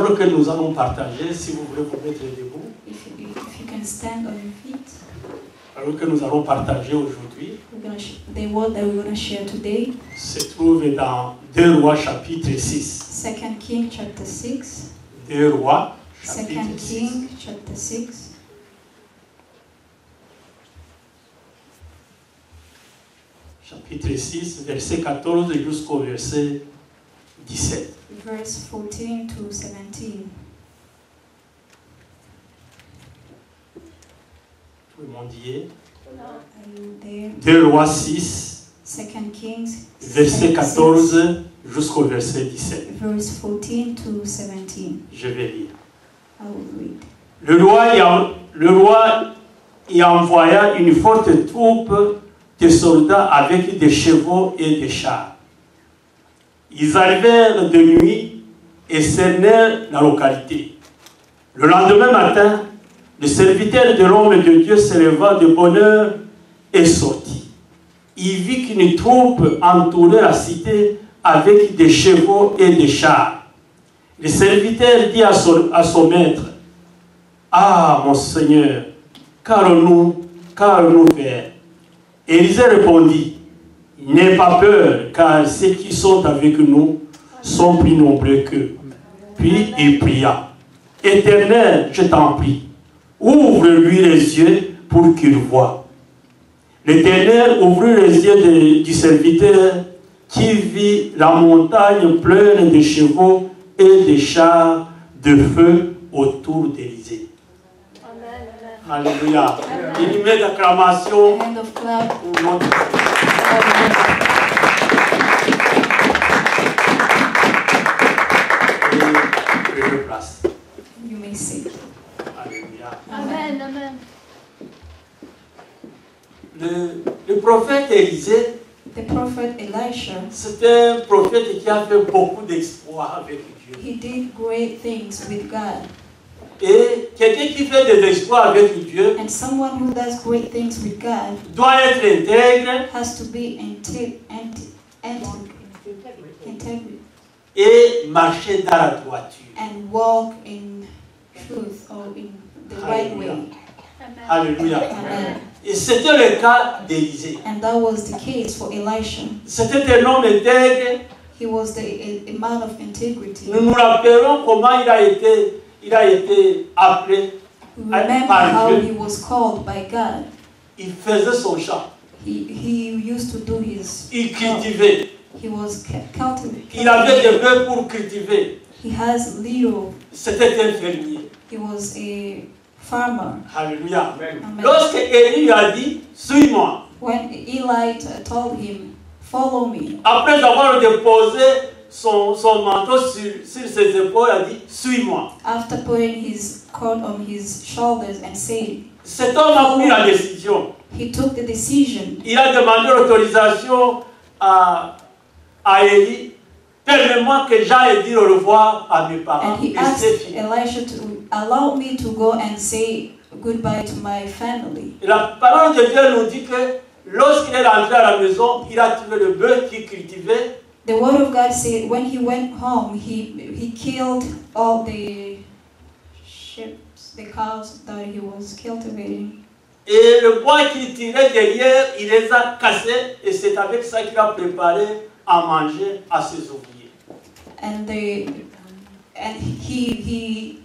Alors que nous allons partager, si vous voulez vous mettre debout. If you can stand on your feet. Alors que nous allons partager aujourd'hui. The word that we're going to share today se trouve dans 2 Rois chapitre 6. 2 Kings chapter 6. 2 Rois 2 chapitre 6. Kings chapter 6. Chapitre 6, verset 14 jusqu'au verset 17. Verse 14 to 17. Tout le monde y est. Are you there? 2 Rois 6, 2 Kings verset 6, 14 jusqu'au verset 17. verse 14 to 17. Je vais lire. I will read. Le roi y envoya une forte troupe de soldats avec des chevaux et des chars. Ils arrivèrent de nuit et cernèrent la localité. Le lendemain matin, le serviteur de l'homme de Dieu se leva de bonne heure et sortit. Il vit qu'une troupe entourait la cité avec des chevaux et des chars. Le serviteur dit à son maître, « Ah, mon Seigneur, qu'allons-nous faire ?» Élisée répondit, « N'aie pas peur, car ceux qui sont avec nous sont plus nombreux qu'eux. » Puis il pria, « Éternel, je t'en prie, ouvre-lui les yeux pour qu'il voie. » L'Éternel ouvrit les yeux du serviteur qui vit la montagne pleine de chevaux et de chars de feu autour d'Élisée. Alléluia. Une main d'acclamation Hand of clap. pour notre et je place. You may sit. Alléluia. Amen, amen. Le prophète Élisée, The prophet Elisha, c'était un prophète qui a fait beaucoup d'exploits avec Dieu. he did great things with God. Et quelqu'un qui fait des exploits avec Dieu And someone who does great things with God doit être intègre has to be integrity et marcher dans la droiture. and walk in truth or in the right way. Alléluia. Amen. Et c'était le cas d'Élisée. And that was the case for Elisha. C'était un homme intègre. He was a man of integrity. Nous nous rappelons comment il a été appelé We remember par how Dieu. he was called by God. Il faisait son champ. He used to do his Il cultivait. He was cultivating. Il avait des bœufs pour cultiver. He has little. C'était un fermier. He was a farmer. Alléluia. Amen. Lorsque Élie lui a dit, suis-moi. When Eli told him, "Follow me," Après avoir déposé son manteau sur ses épaules, il a dit, suis-moi. after putting his coat on his shoulders and said, Cet homme a pris la décision. he took the decision. Il a demandé l'autorisation à Élie. Permets-moi que j'aille dire au revoir à mes parents. And he Et asked c'est fini. Elisha to allow me to go and say goodbye to my family. Et la parole de Dieu nous dit que lorsqu'il est rentré à la maison, il a trouvé le bœuf qu'il cultivait. The word of God said when he went home, he killed all the sheep, the cows that he was cultivating. Et le bois qu'il tirait derrière, il les a cassés. Et c'est avec ça qu'il a préparé à manger à ses ouvriers. And he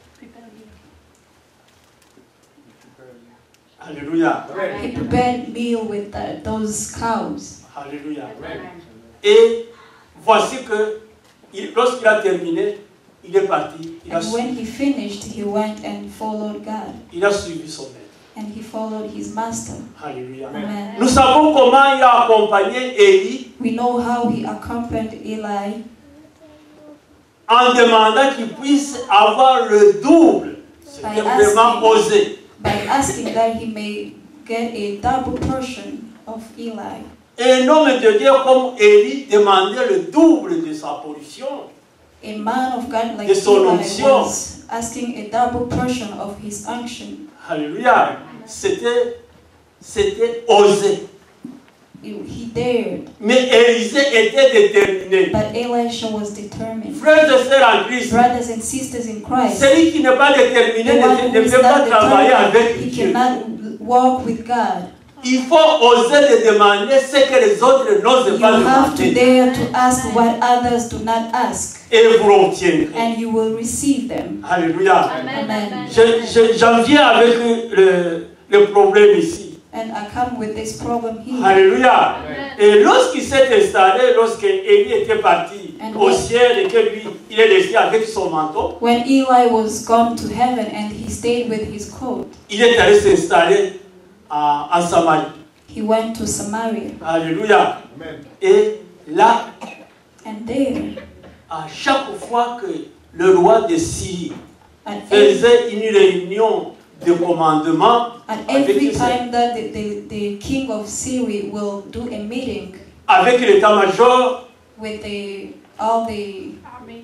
Alléluia. prepared meal with those cows. Alléluia. Et voici que lorsqu'il a terminé, il est parti. Il a, And when he finished, he went and followed God. il a suivi son maître. And he followed his master. Alléluia. Amen. Nous savons comment il a accompagné Élie We know how he accompanied Eli en demandant qu'il puisse avoir le double. C'était vraiment osé. by asking that he may get a double portion of Eli. Et un homme de Dieu comme Élie demandait le double de sa portion. A man of God like De son Eli onction. was asking a double portion of his unction. Alléluia. C'était osé. he dared. Mais Élisée était déterminé. But Elisha was determined. Frères et sœurs en Christ, Brothers and sisters in Christ, celui qui n'est pas déterminé the one ne who is peut pas not travailler determined, avec he Dieu. cannot walk with God. Il faut oser de demander ce que les autres n'osent You pas have to demander. dare to ask what others do not ask, Et vous l'obtiendrez. and you will receive them. Alléluia. Amen. J'en viens avec le problème ici. And I come with this problem here. Alléluia. Et lorsqu'il s'est installé, lorsque Élie était parti And au when- ciel et que lui, il est resté avec son manteau, When Eli was gone to heaven and he stayed with his coat, il est allé s'installer en Samarie. he went to Samaria. Alléluia. Et là, And there, à chaque fois que le roi de Syrie at every, faisait une réunion de commandement at avec every les- time that the king of Syria will do a meeting avec l'état-major with all the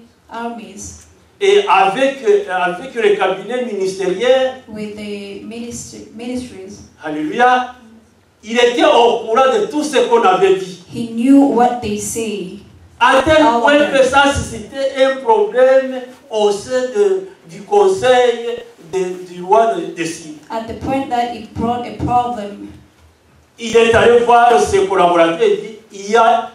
armies, et avec le cabinet ministériel, with the ministries, alléluia, il était au courant de tout ce qu'on avait dit. he knew what they say. À tel Ah, point ouais. que ça suscitait un problème au sein du conseil du roi de Syrie. At the point that it brought a problem, Il est allé voir ses collaborateurs et dit, il y a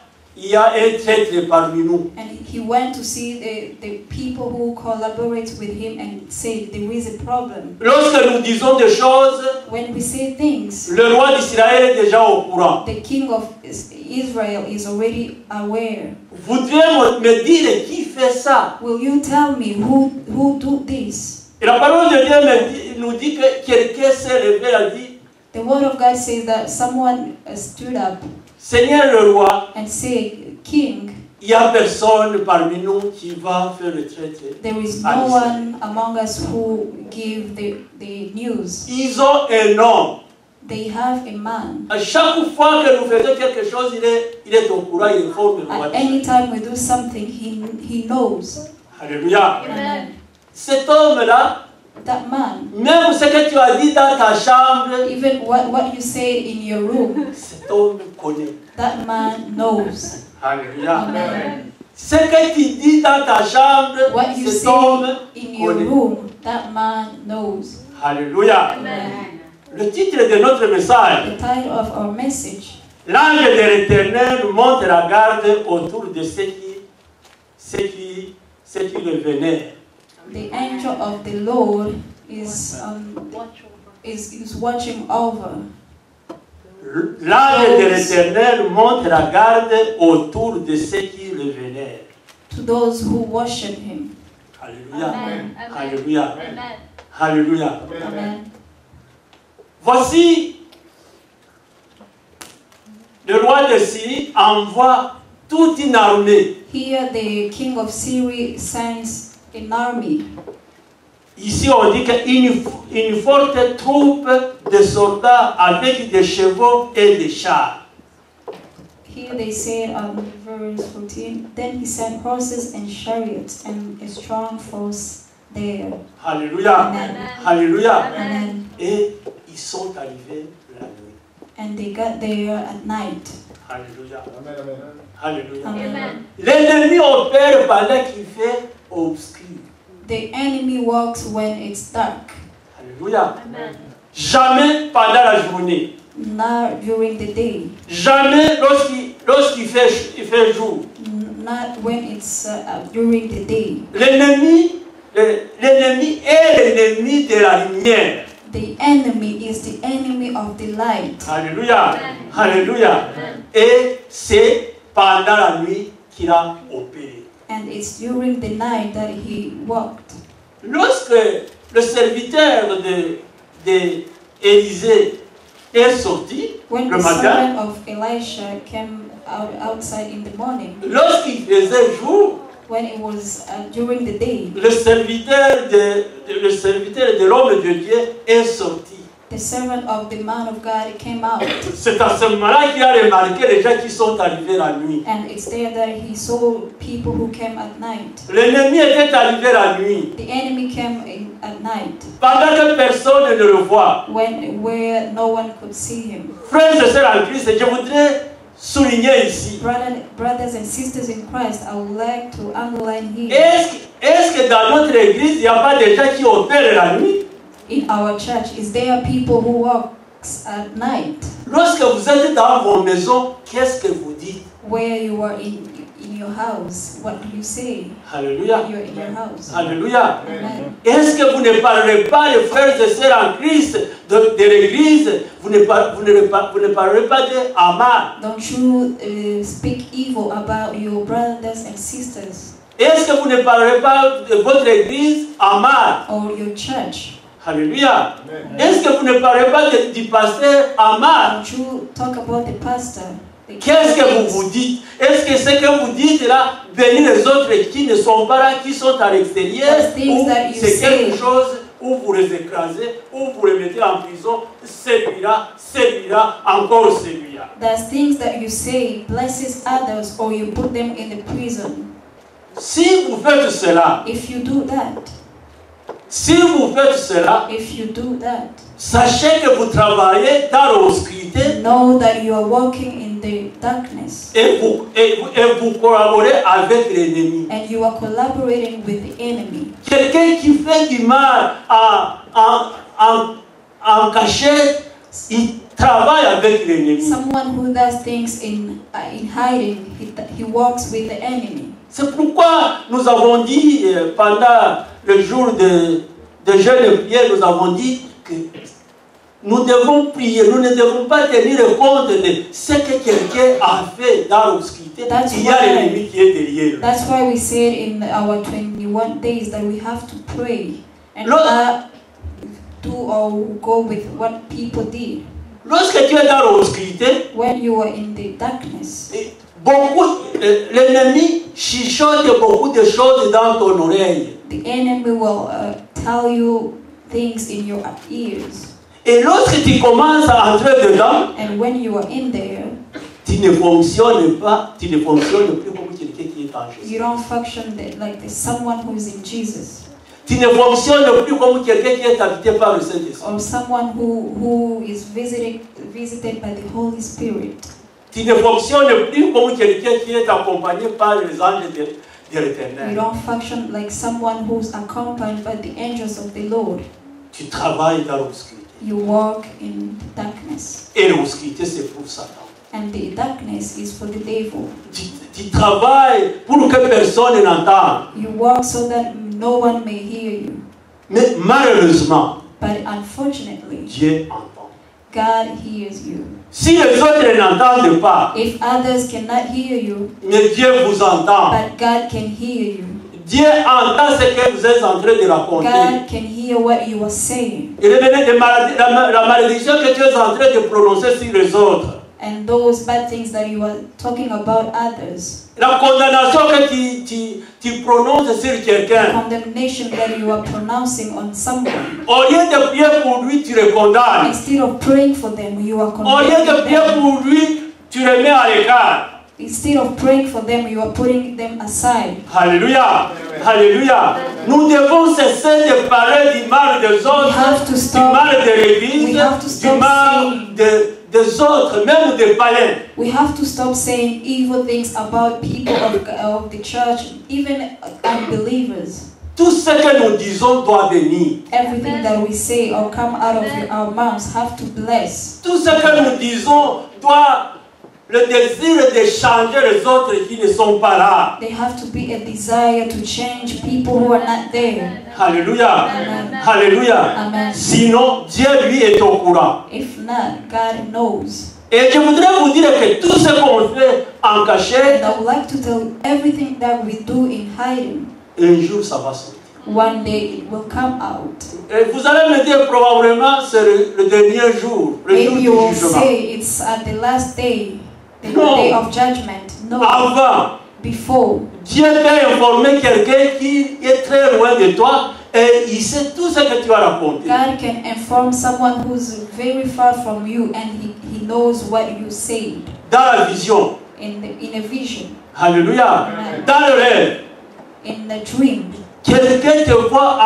un traître parmi nous. and he went to see the people who collaborate with him and said there is a problem. Lorsque nous disons des choses, When we say things, le roi d'Israël est déjà au courant. the king of Israel is already aware. Vous devez me dire qui fait ça. Will you tell me who do this? Et la parole de Dieu nous dit que quelqu'un s'est levé et a dit, The word of God says that someone stood up Seigneur le roi, and said, King, il n'y a personne parmi nous qui va faire le traité. there is Ah, no oui, one among us who give the news. Ils ont un homme. They have a man. À chaque fois que nous faisons quelque chose, il est au courant, il informe le roi. At any time we do something, he knows. Alléluia. Amen. Cet homme-là, That man, même ce que tu as dit dans ta chambre, even what you say in your room, cet homme connaît. that man knows. Alléluia. Amen. Ce que tu dis dans ta chambre, What you cet say homme in your connaît. room, that man knows. Alléluia. Amen. Le titre de notre message, The title of our message, l'ange de l'Éternel monte la garde autour de ceux qui le vénèrent. the angel of the Lord is watching over. L'ange de l'Éternel monte la garde autour de ceux qui le vénèrent. To those who worship him. Alléluia. Amen. Alléluia. Alléluia. Amen. Voici, le roi de Syrie envoie toute une armée. Here the king of Syria sends an army. Ici, on dit qu'une forte troupe de soldats avec des chevaux et des chars. Here they say on verse 14, then he sent horses and chariots and a strong force there. Alléluia. Amen. Alléluia. Amen. Et ils sont arrivés la nuit. And they got there at night. Alléluia. Alléluia. Amen. L'ennemi opère pendant qu'il fait obscur. The enemy walks when it's dark, Alléluia. Jamais pendant la journée. not during the day, Jamais lorsqu'il fait jour. not when it's during the day. L'ennemi est l'ennemi de la lumière. The enemy is the enemy of the light. Alléluia. Alléluia. Et c'est pendant la nuit qu'il a opéré. And it's during the night that he walked. Lorsque le serviteur d'Élisée est sorti When le the matin, servant of Elisha came outside in the morning, lorsqu'il faisait jour, when it was during the day, le serviteur de l'homme de Dieu est sorti. the servant of the man of God came out. C'est à ce moment-là qu'il a remarqué les gens qui sont arrivés la nuit. And it's there that he saw people who came at night. L'ennemi était arrivé la nuit. The enemy came in at night, Pendant que personne ne le voit. where no one could see him. Frères et sœurs en Christ, je voudrais souligner ici. Brothers and sisters in Christ, I would like to underline here. Est-ce que dans notre église, il n'y a pas des gens qui opèrent la nuit? In our church, is there people who works at night? Lorsque vous êtes dans vos maisons, qu'est-ce que vous dites? Where you are in your house, what do you say? Alléluia. You're in your house. Alléluia. Amen. Est-ce que vous ne parlerez pas, les frères et sœurs en Christ, de l'église? Vous ne parlerez pas de Amen. Don't you speak evil about your brothers and sisters Est-ce que vous ne parlerez pas de votre église? Amen. or your church? Alléluia. Est-ce que vous ne parlerez pas du pasteur? Amen. Don't you talk about the pastor? Qu'est-ce que vous dites? Est-ce que ce que vous dites là, bénis les autres qui ne sont pas là, qui sont à l'extérieur, ou c'est quelque chose où vous les écrasez, où vous les mettez en prison, celui-là, encore celui-là. There's things that you say blesses others or you put them in the prison. Si vous faites cela, If you do that, sachez que vous travaillez dans l'obscurité know that you are walking in the darkness et vous collaborez avec l'ennemi. and you are collaborating with the enemy. Quelqu'un qui fait du mal en cachette, il travaille avec l'ennemi. Someone who does things in hiding, he walks with the enemy. C'est pourquoi nous avons dit pendant le jour de jeûne et prière, nous avons dit que nous devons prier, nous ne devons pas tenir compte de ce que quelqu'un a fait dans l'obscurité. Il y a l'ennemi qui est derrière. That's why we said in our 21 days that we have to pray and not do or go with what people did. Lorsque tu es dans l'obscurité, when you are in the darkness, l'ennemi chuchote beaucoup de choses dans ton oreille. The enemy will tell you things in your ears. Et lorsque tu commences à entrer dedans, and when you are in there, tu ne fonctionnes plus comme quelqu'un qui est en Jésus. You don't function like someone who is in Jesus. Tu ne fonctionnes plus comme quelqu'un qui est habité par le Saint-Esprit. Or someone who is visited by the Holy Spirit. Tu ne fonctionnes plus comme quelqu'un qui est accompagné par les anges de l'Éternel. You don't function like someone who's accompanied by the angels of the Lord. Tu travailles dans l'obscurité. You walk in darkness. Et l'obscurité, c'est pour Satan. And the darkness is for the devil. Tu travailles pour que personne n'entende. You walk so that no one may hear you. Mais malheureusement, but unfortunately, Dieu entend. God hears you. Si les autres n'entendent pas, if others cannot hear you, mais Dieu vous entend. But God can hear you. Dieu entend ce que vous êtes en train de raconter. God can hear what you are saying. Il est la malédiction que tu es en train de prononcer sur les autres. And those bad things that you are talking about others. La condamnation que tu prononces sur quelqu'un. Condemnation that you are pronouncing on someone. Au lieu de prier pour lui, tu le condamnes. Instead of praying for them, you are condemning Au lieu de prier pour lui, tu le mets à l'écart. Instead of praying for them, you are putting them aside. Alléluia. Alléluia. Nous devons cesser de parler du mal des autres, du mal de l'Église, du mal des autres, même des païens. We have to stop saying evil things about people of the church, even unbelievers. Tout ce que nous disons doit venir. Everything that we say or come out of our mouths have to bless. Tout ce que nous disons doit le désir de changer les autres qui ne sont pas là. There have to be a desire to change people who are not there. Alléluia. Amen. Alléluia. Amen. Sinon, Dieu lui est au courant. If not, God knows. Et je voudrais vous dire que tout ce qu'on fait en cachette, And I would like to tell everything that we do in hiding, un jour ça va sortir. one day it will come out. Et vous allez me dire probablement c'est le dernier jour, le jour Maybe du you will jugement. say it's at the last day, the No. day of judgment. No, Avant, before. Dieu peut informer quelqu'un qui est très loin de toi et il sait tout ce que tu vas raconter. God can inform someone who's very far from you, and he knows what you said Dans la vision. in a vision, Alléluia. Amen. Dans le rêve. in a dream. Quelqu'un te voit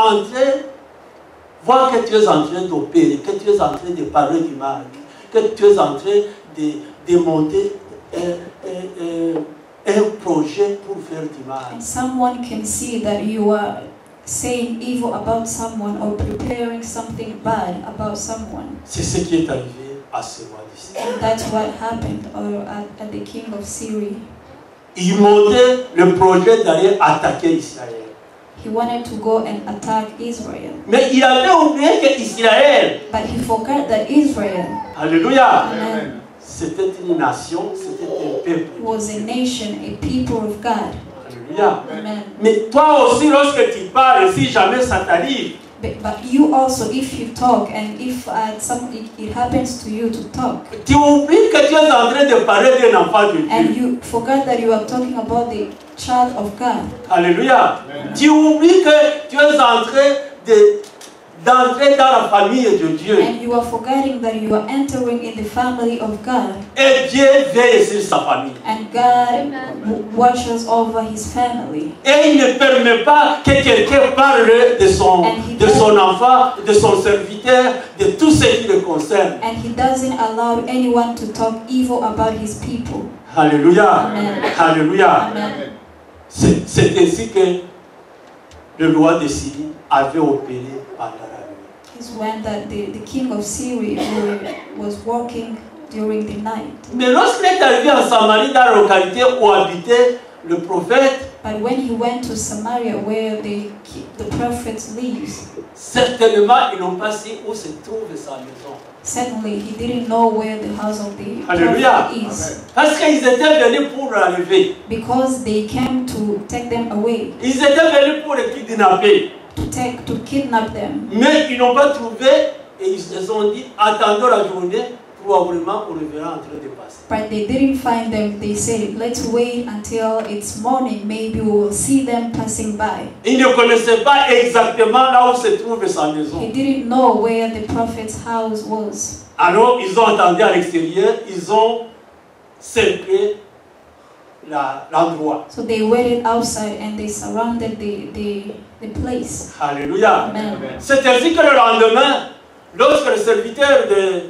voir que tu es en train d'opérer, que tu es en train de parler du mal, que tu es en train de monter un projet pour faire du mal. And someone can see that you are saying evil about someone or preparing something bad about someone. C'est ce qui est arrivé à ce roi de Syrie. And that's what happened at the king of Syria. Il montait le projet d'aller attaquer Israël. He wanted to go and attack Israel. Mais il avait oublié que Israël, But he forgot that Israel, alléluia, amen, c'était une nation, c'était un peuple. was a nation, a people of God. Alléluia. Amen. Mais toi aussi, lorsque tu parles, si jamais ça t'arrive, But you also, if you talk and if it happens to you to talk, tu oublies que tu es en train de parler d'un enfant de and Dieu. you forgot that you are talking about the child of God, Alléluia. Tu oublies que tu es en train d'entrer dans la famille de Dieu. and you are forgetting that you are entering in the family of God, Et Dieu veille sur sa famille. and God watches over his family. Et il ne permet pas que quelqu'un parle de son enfant, de son serviteur, de tout ce qui le concerne. And he doesn't allow anyone to talk evil about his people. Alléluia. Amen. Alléluia. Amen. C'est ainsi que le roi de Syrie avait opéré pendant la nuit. Is when the king of Syria was walking during the night. Mais lorsqu'il est arrivé en Samarie, dans la localité où habitait le prophète, But when he went to Samaria, where the prophet lives, certainement ils n'ont pas su où se trouve sa maison. suddenly he didn't know where the house of the Alléluia. prophet is, Parce qu'ils étaient venus pour l'enlever. because they came to take them away, Ils étaient venus pour le kidnapper. to kidnap them. Mais ils n'ont pas trouvé et ils se sont dit, attendons la journée, probablement on le verra en train de passer. But they didn't find them. They said, let's wait until it's morning. Maybe we will see them passing by. Ils ne connaissaient pas exactement là où se trouve sa maison. He didn't know where the prophet's house was. Alors ils ont attendu à l'extérieur, ils ont cerclé l'endroit. So they waited outside and they surrounded the place. Alléluia. Amen. C'est ainsi que le lendemain, lorsque le serviteur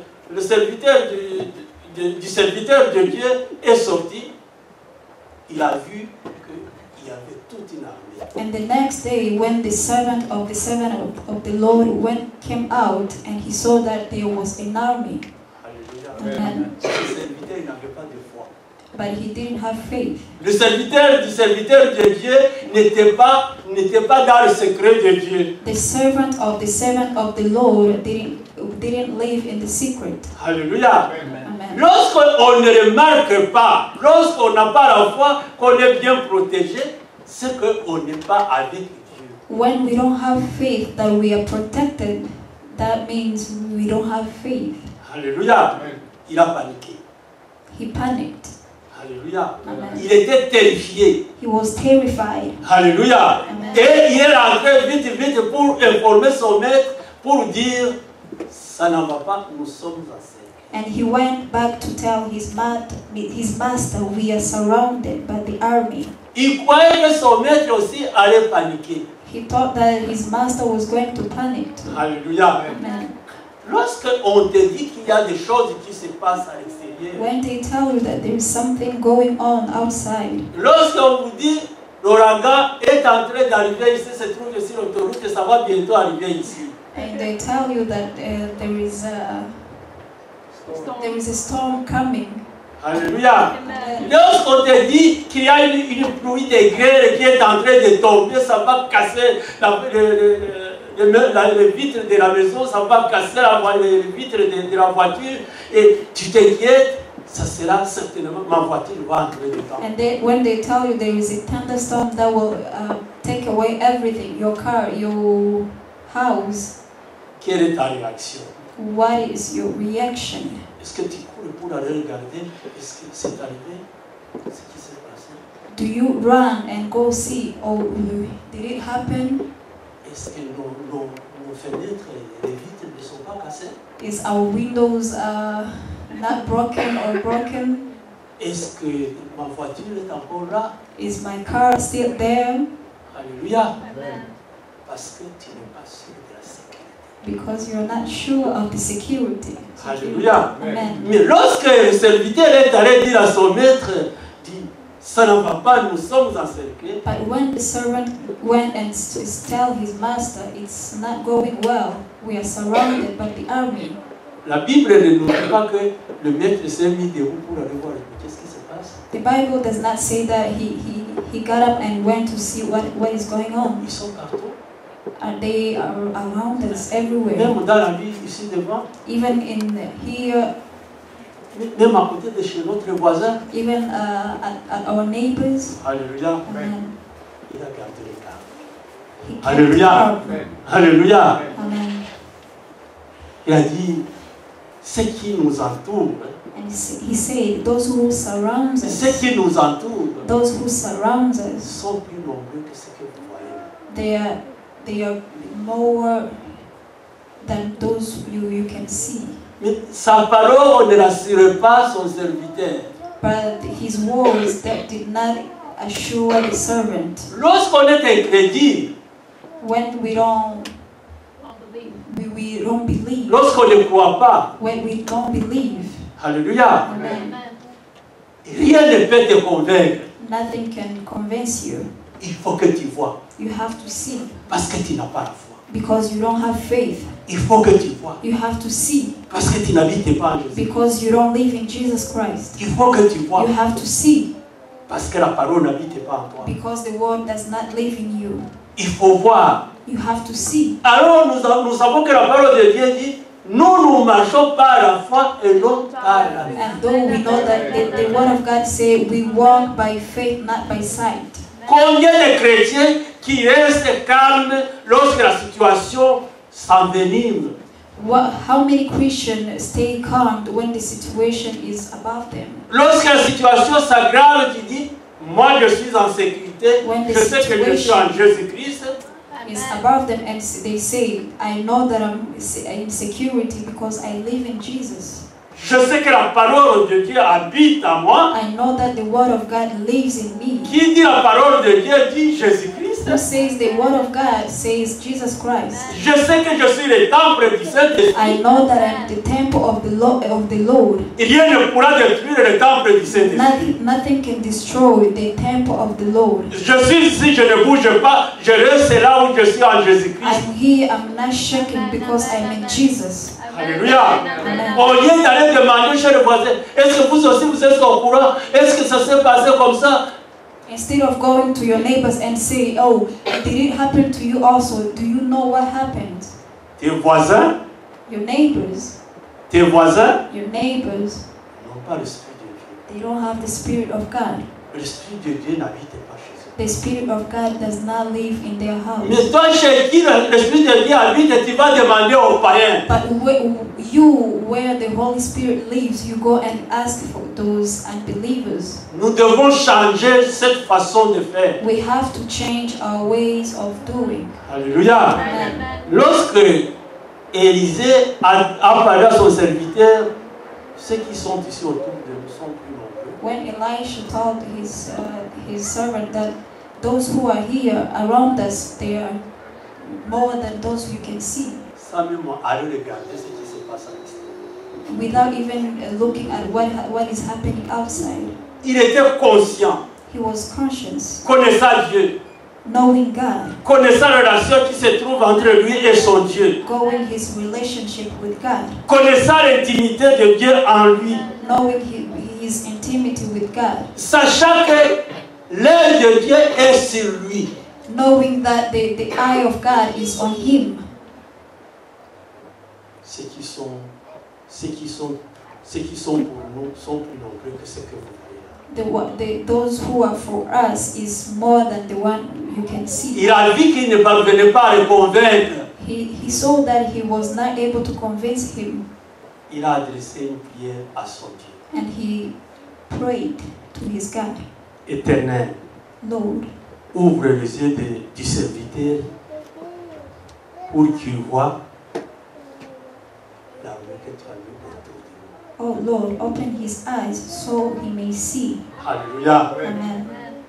du serviteur de Dieu est sorti, il a vu qu'il y avait toute une armée. And the next day, when the servant of the Lord came out, and he saw that there was an army, Alléluia. Amen. Le serviteur il n'avait pas de foi. But he didn't have faith. Le serviteur de Dieu n'était pas dans le secret de Dieu. The servant of the Lord didn't live in the secret. Alléluia. Amen. Lorsqu'on ne remarque pas, lorsqu'on n'a pas la foi, qu'on est bien protégé, c'est qu'on n'est pas avec Dieu. When we don't have faith that we are protected, that means we don't have faith. Alléluia. Il a paniqué. He panicked. Alléluia. Amen. Il était terrifié. He was terrified. Alléluia. Amen. Et il est rentré vite pour informer son maître, pour dire, ça n'en va pas, nous sommes à sec. And he went back to tell his master, we are surrounded by the army. Il croyait que son maître aussi allait paniquer. He thought that his master was going to panic too. Alléluia. Amen. Lorsqu'on te dit qu'il y a des choses qui se passent à l'extérieur, When they tell you that there is something going on outside, lorsqu'on vous dit l'ouragan est en train d'arriver ici, se trouve sur l'autoroute, ça va bientôt arriver ici. and they tell you that there is a storm coming. Alléluia. Amen. Lorsqu'on te dit qu'il y a une pluie de grêle qui est en train de tomber, ça va casser les vitres de la maison, ça va casser les vitres de la voiture, et tu t'inquiètes, ça sera certainement, ma voiture va entrer dedans. And when they tell you there is a thunderstorm that will take away everything, your car, your house, Quelle est ta réaction? what is your reaction? Est-ce que tu cours pour aller regarder? Est-ce que c'est arrivé? Ce qui s'est passé? Do you run and go see? Oh, did it happen? Est-ce que nos fenêtres et les vitres ne sont pas cassées? Is our windows not broken or broken? Est-ce que ma voiture est encore là? Is my car still there? Alléluia. Amen. Parce que tu n'es pas sûr de la sécurité. Because you're not sure of the security. Alléluia. Amen. Mais lorsque le serviteur est allé dire à son maître, dit, ça ne va pas, nous sommes encerclés. But when the servant went and tell his master, it's not going well. We are surrounded by the army. La Bible ne nous dit pas que le maître s'est mis debout pour aller voir qu'est-ce qui se passe. The Bible does not say that he got up and went to see what is going on. Ils sont partout. They are around us everywhere. Même dans la vie ici devant, Even in here, même à côté de chez notre voisin. even at our neighbors. Alléluia. Amen. Il a gardé les gardes. He kept Alléluia. guard. Alléluia. Amen. Il a dit, ce qui nous entoure, And he said, those who surround us, ceux qui nous entourent those who surround us, sont plus nombreux que ce que vous voyez. they are more than those you can see. Mais sa parole ne rassure pas son serviteur. But his words that did not assure the servant. Lorsqu'on est incrédule, When we don't believe. lorsqu'on ne croit pas, When we don't believe. alléluia, Amen. rien ne peut te convaincre. Nothing can convince you. Il faut que tu vois, You have to see. parce que tu n'as pas la foi. Because you don't have faith. Il faut que tu vois, You have to see. parce que tu n'habites pas en Jésus. Because you don't live in Jesus Christ. Il faut que tu vois, You have to see. parce que la parole n'habite pas en toi. Because the word does not live in you. Il faut voir. You have to see. Alors nous savons que la parole de Dieu dit, nous marchons par la foi et non par la vue. And though we know that the word of God says we walk by faith, not by sight. Combien de chrétiens qui restent calmes lorsque la situation s'envenime? How many Christians stay calm when the situation is above them? Lorsque la situation s'aggrave, tu dis, moi je suis en sécurité, When the je sais que je suis en Jésus-Christ. Is above them, and they say, I know that I'm in security because I live in Jesus. Je sais que la parole de Dieu habite en moi. I know that the word of God lives in me. Qui dit la parole de Dieu dit Jésus-Christ. Who says the word of God says Jesus Christ. Je sais que je suis le temple du Saint-Esprit. I know that I'm the temple of the Lord. Rien ne pourra détruire le temple du Saint-Esprit. Nothing can destroy the temple of the Lord. Je suis ici, je ne bouge pas, je reste là où je suis en Jésus-Christ. I'm here, I'm not shaking because I'm in Jesus. Alléluia. Au lieu d'aller demander chez le voisin, est-ce que vous aussi vous êtes au courant? Est-ce que ça s'est passé comme ça? Instead of going to your neighbors and say, oh, did it happen to you also? Do you know what happened? Tes voisins, Your neighbors n'ont pas l'Esprit de Dieu. they don't have the Spirit of God. L'Esprit de Dieu n'habite pas chez eux. The Spirit of God does not live in their house. Mais toi, chez qui l'Esprit de Dieu habite, tu vas demander aux païens. But where the Holy Spirit lives, you go and ask for those unbelievers. Nous devons changer cette façon de faire. We have to change our ways of doing. Alléluia. Amen. Lorsque Élisée a parlé à son serviteur, ceux qui sont ici autour de nous sont plus nombreux. When Elisha told his servant that those who are here around us, they are more than those you can see. Sans même aller regarder ce qui se passe à l'extérieur. Without even looking at what is happening outside. Il était conscient, He was conscious, connaissant Dieu, knowing God, connaissant la relation qui se trouve entre lui et son Dieu, knowing his relationship with God, connaissant l'intimité de Dieu en lui, knowing his intimacy with God, sachant que l'œil de Dieu est sur lui. knowing that the eye of God is on him. Ceux qui sont pour nous sont plus nombreux que ceux que vous voyez là. Those who are for us is more than the one you can see. Il a vu qu'il ne parvenait pas à le convaincre. He saw that he was not able to convince him, Il a adressé une prière à son Dieu. and he prayed to his God. Éternel, Lord, ouvre les yeux du serviteur pour qu'il voie la rue que tu as mis autour de nous. oh Lord, open his eyes so he may see. Alléluia. Amen.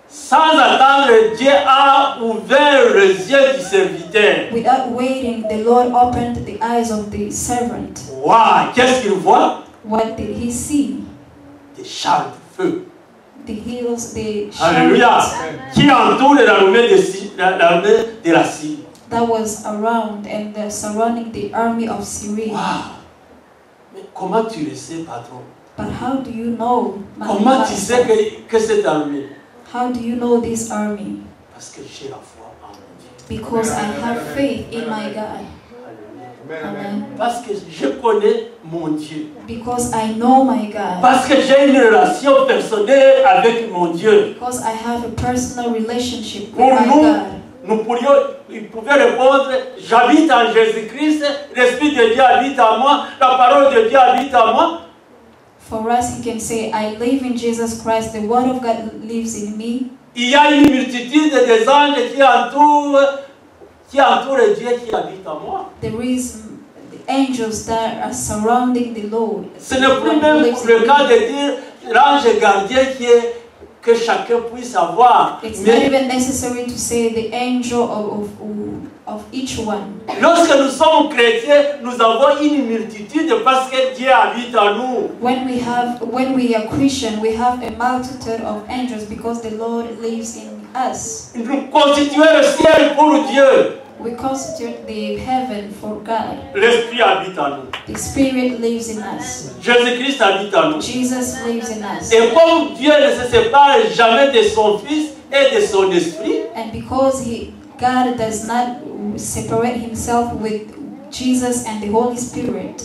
Sans attendre, Dieu a ouvert les yeux du serviteur. Without waiting, the Lord opened the eyes of the servant. Waouh, qu'est-ce qu'il voit? What did he see? Des chars de feu. The hills, the Alléluia. chariots Qui entourent l'armée de la Syrie. that was around and surrounding the army of Syria. Waouh. Mais comment tu le sais, patron? But how do you know? Comment tu sais que cette armée? How do you know this army? Parce que j'ai la foi en mon Dieu. Because I have faith in my God. Alléluia. Amen. Parce que je connais mon Dieu. Because I know my God. Parce que j'ai une relation personnelle avec mon Dieu. Because I have a personal relationship with Pour my nous, God. il pouvait répondre, j'habite en Jésus-Christ, l'Esprit de Dieu habite en moi, la parole de Dieu habite en moi. For us, he can say, I live in Jesus Christ, the Word of God lives in me. Il y a une multitude des anges qui entourent Dieu qui habite en moi. There is the angels that are surrounding the Lord. Ce n'est plus même le cas de dire l'ange gardien que chacun puisse avoir. It's not even necessary to say the angel of each one. Lorsque nous sommes chrétiens, nous avons une multitude parce que Dieu habite en nous. When we are Christian, we have a multitude of angels because the Lord lives in us. Nous constituons le ciel pour Dieu. We constitute the heaven for God. L'Esprit habite en nous. The Spirit lives in us. Jésus-Christ habite en nous. Jesus lives in us. Et comme Dieu ne se sépare jamais de son Fils et de son Esprit, And because God does not separate himself with Jesus and the Holy Spirit,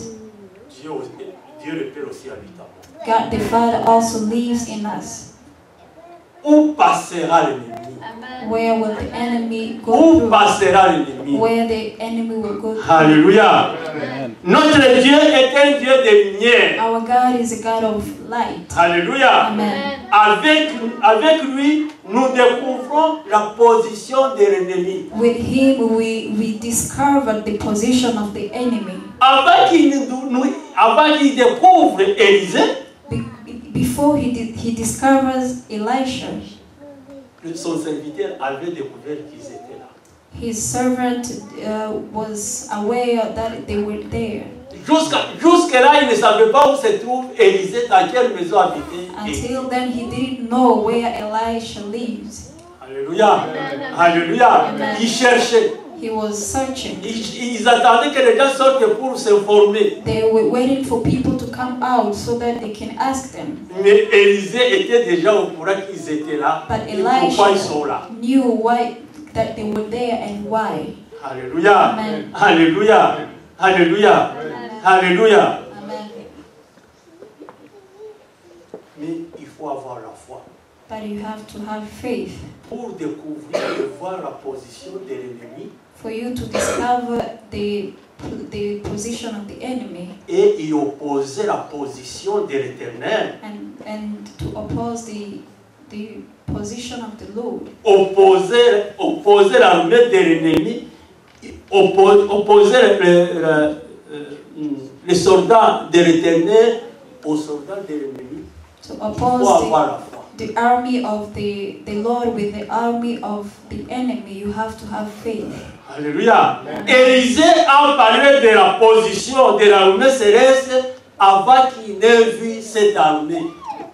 Dieu le Père aussi habite en nous. God the Father also lives in us. Où passera l'ennemi? Where will the enemy go Où through? passera l'ennemi? Where the enemy will go through. Alléluia. Notre Dieu est un Dieu de lumière. Our God is a God of light. Alléluia. Amen. Avec lui, nous découvrons la position de l'ennemi. With him we discovered the position of the enemy. Avant qu'il découvre Élisée, Before he discovers Elisha, son serviteur avait découvert qu'ils étaient là. his servant was aware that they were there. Jusque-là, il ne savait pas où se trouve Élisée, dans quelle maison habitait. Until then, he didn't know where Elisha lives. Alléluia. Alléluia. Amen. Il cherchait. He was searching. Ils attendaient que les gens sortent pour s'informer. They were waiting for people to come out so that they can ask them. Mais Élisée était déjà au courant qu'ils étaient là. But Et pourquoi ils sont Elisha là? knew why that they were there and why. Alléluia. Amen. Alléluia. Alléluia. Alléluia. Amen. Mais il faut avoir la foi But you have to have faith pour découvrir et voir la position de l'ennemi for you to discover the position of the enemy et y opposer la position de l'Éternel. and to oppose the position of the Lord. Opposer l'armée de l'ennemi, opposer les soldats de l'Éternel aux soldats de l'ennemi. To Il faut avoir la oppose foi. the army of the Lord with the army of the enemy, you have to have faith. Alléluia. Élisée a parlé de la position de l'armée céleste avant qu'il n'ait vu cette armée.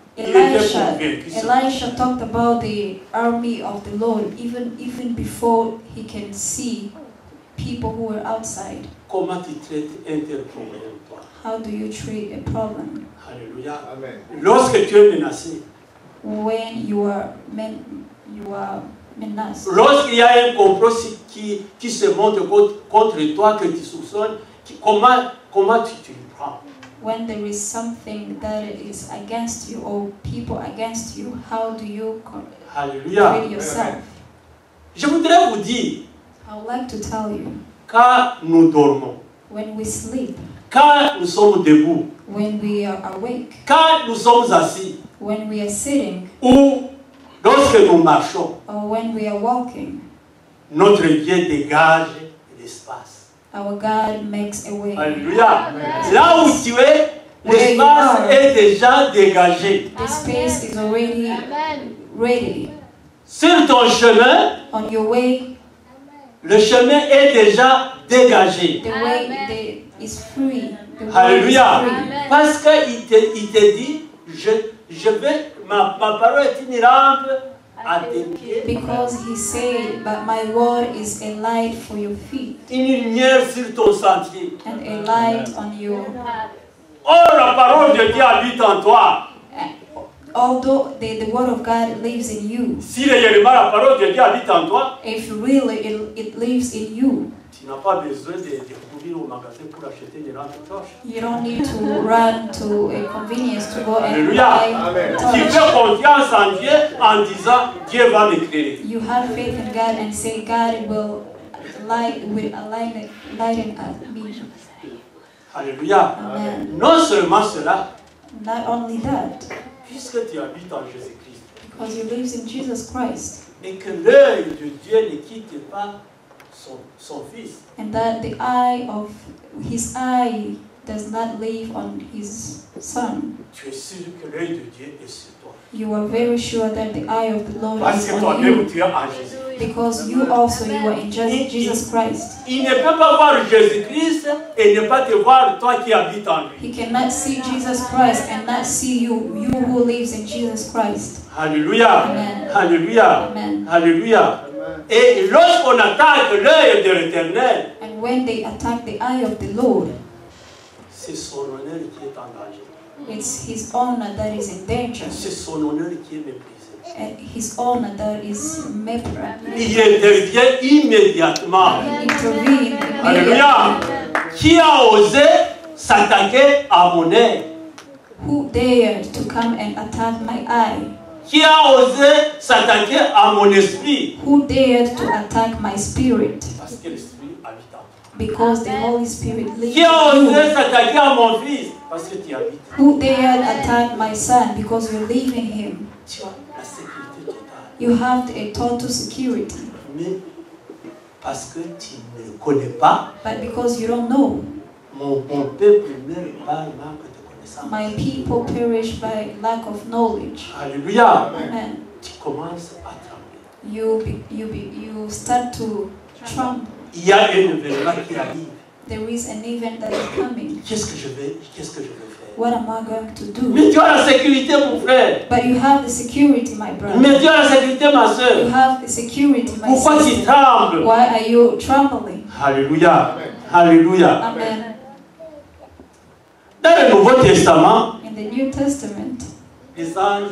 Elisha talked about the army of the Lord even before he can see people who were outside. Comment tu traites un tel problème, toi? How do you treat a problem? Alléluia. Amen. Lorsque tu es menacé, when you are menaced, lorsqu'il y a un complot qui se monte contre toi, que tu soupçonnes, comment tu le prends? when there is something that is against you or people against you, how do you Alléluia. treat yourself? Je voudrais vous dire, I would like to tell you, quand nous dormons, when we sleep, quand nous sommes debout, when we are awake, quand nous sommes assis, when we are sitting, ou lorsque nous marchons, or when we are walking, notre Dieu dégage l'espace. our God makes a way. Alléluia. Là où tu es, l'espace est déjà dégagé. The space is already ready. Sur ton chemin, On your way, le chemin est déjà dégagé. the way is free. The way is Alléluia. free. Parce qu'il te dit, je vais, ma parole est une lampe à tes pieds, Because he said, but my word is a light for your feet une lumière sur ton sentier. and a light on your. Oh, la parole de Dieu habite en toi. Although the word of God lives in you, Si réellement la parole de Dieu habite en toi, if really it lives in you, tu n'as pas besoin de courir au magasin pour acheter des lampes torches. you don't need to run to a convenience to go and Alléluia. buy Tu torch. fais confiance en Dieu en disant, Dieu va m'éclairer. You have faith in God and say God will lighten up me. Alléluia. Amen. Non seulement cela, Not only that, puisque tu habites en Jésus-Christ, because he lives in Jesus Christ, et que l'œil de Dieu ne quitte pas son Fils, and that the eye of his eye does not live on his son. tu es sûr que l'œil de Dieu est sur toi. You are very sure that the eye of the Lord Parce is que on toi-même, you, tu es en Jésus. because you are in Jesus Christ. Il ne peut pas voir Jésus-Christ et ne pas te voir toi qui habites en lui. He cannot see Jesus Christ and not see you who lives in Jesus Christ. Alléluia. Amen. Alléluia. Amen. Alléluia. Et lorsqu'on attaque l'œil de l'Éternel, And when they attack the eye of the Lord, c'est son honneur qui est en danger. it's his honor that is in danger, C'est son honneur qui est méprisé. and his honor that is Il méprised. intervient immédiatement. He intervened Alléluia. immediately. Qui a osé s'attaquer à mon œil? Who dared to come and attack my eye? Qui a osé s'attaquer à mon esprit? Who dared to attack my spirit? Parce que l'esprit habite en toi. Because the Holy Spirit lives Qui a in osé you. s'attaquer à mon fils? Parce que tu habites. Who dared attack my son? Because you live in him. Tu as la sécurité totale. You have a total security. Mais parce que tu ne le connais pas, But because you don't know, mon peuple meurt par manque de connaissance. my people perish by lack of knowledge. Alléluia. Amen. Tu commences à trembler. You start to tremble. Il y a un événement qui arrive. There is an event that is coming. Qu'est-ce que je vais faire? What am I going to do? Mais tu as la sécurité, mon frère. But you have the security, my brother. Mais tu as la sécurité, ma You soeur. have the security, my Pourquoi tu sister. trembles? Why are you trembling? Alléluia. Alléluia. Amen. Dans le Nouveau Testament, In the New Testament, les anges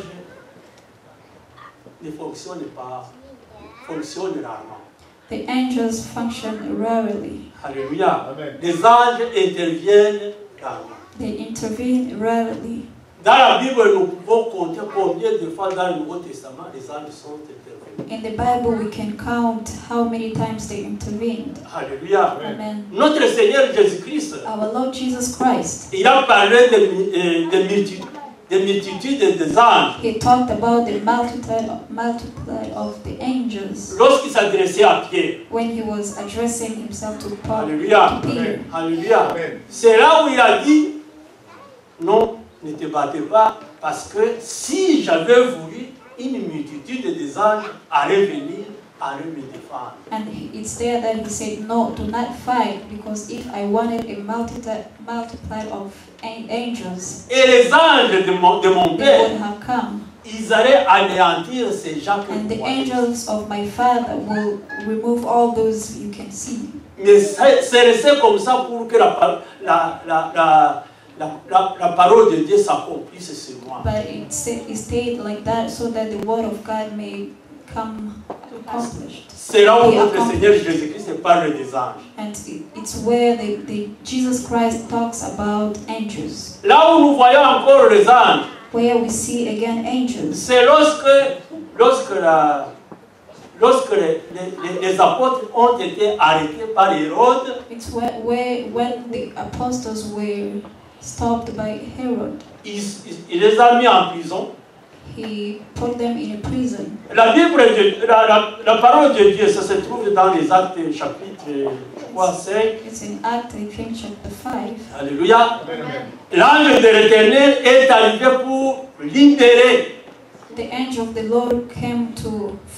ne fonctionnent pas, fonctionnent rarement. the angels function rarely. Alléluia. Les anges interviennent rarement. They intervene rarely. Dans la Bible, nous pouvons compter combien de fois dans le Nouveau Testament les anges sont intervenus. In the Bible, we can count how many times they intervened. Alléluia. Amen. Notre Seigneur Jésus-Christ, Our Lord Jesus Christ, il a parlé des multitudes des anges he talked about the multitude of the angels lorsqu'il s'adressait à Pierre. when he was addressing himself to Paul, Alléluia. to Peter. Alléluia. C'est là où il a dit, non, ne te battez pas, parce que si j'avais voulu, une multitude des anges allaient venir, allaient me défendre. And it's there that he said, no, do not fight, because if I wanted a multitude of angels, Et les anges de mon they Père, would have come. ils allaient anéantir ces gens que And vous the voyez. angels of my Father will remove all those you can see. Mais c'est resté comme ça pour que la parole de Dieu s'accomplisse sur moi. But it stayed like that so that the word of God may come accomplished. C'est là où notre Seigneur Jésus-Christ parle des anges. And it's where the Jesus Christ talks about angels. Là où nous voyons encore les anges, Where we see again angels. c'est lorsque les apôtres ont été arrêtés par Hérode, It's when the apostles were stopped by Herod, il les a mis en prison. he put them in a prison. La Bible, la parole de Dieu, ça se trouve dans les Actes chapitre 3, 5. It's in Acts, I think, chapter 5. Alléluia. L'ange de l'Éternel est arrivé pour libérer. The angel of the Lord came to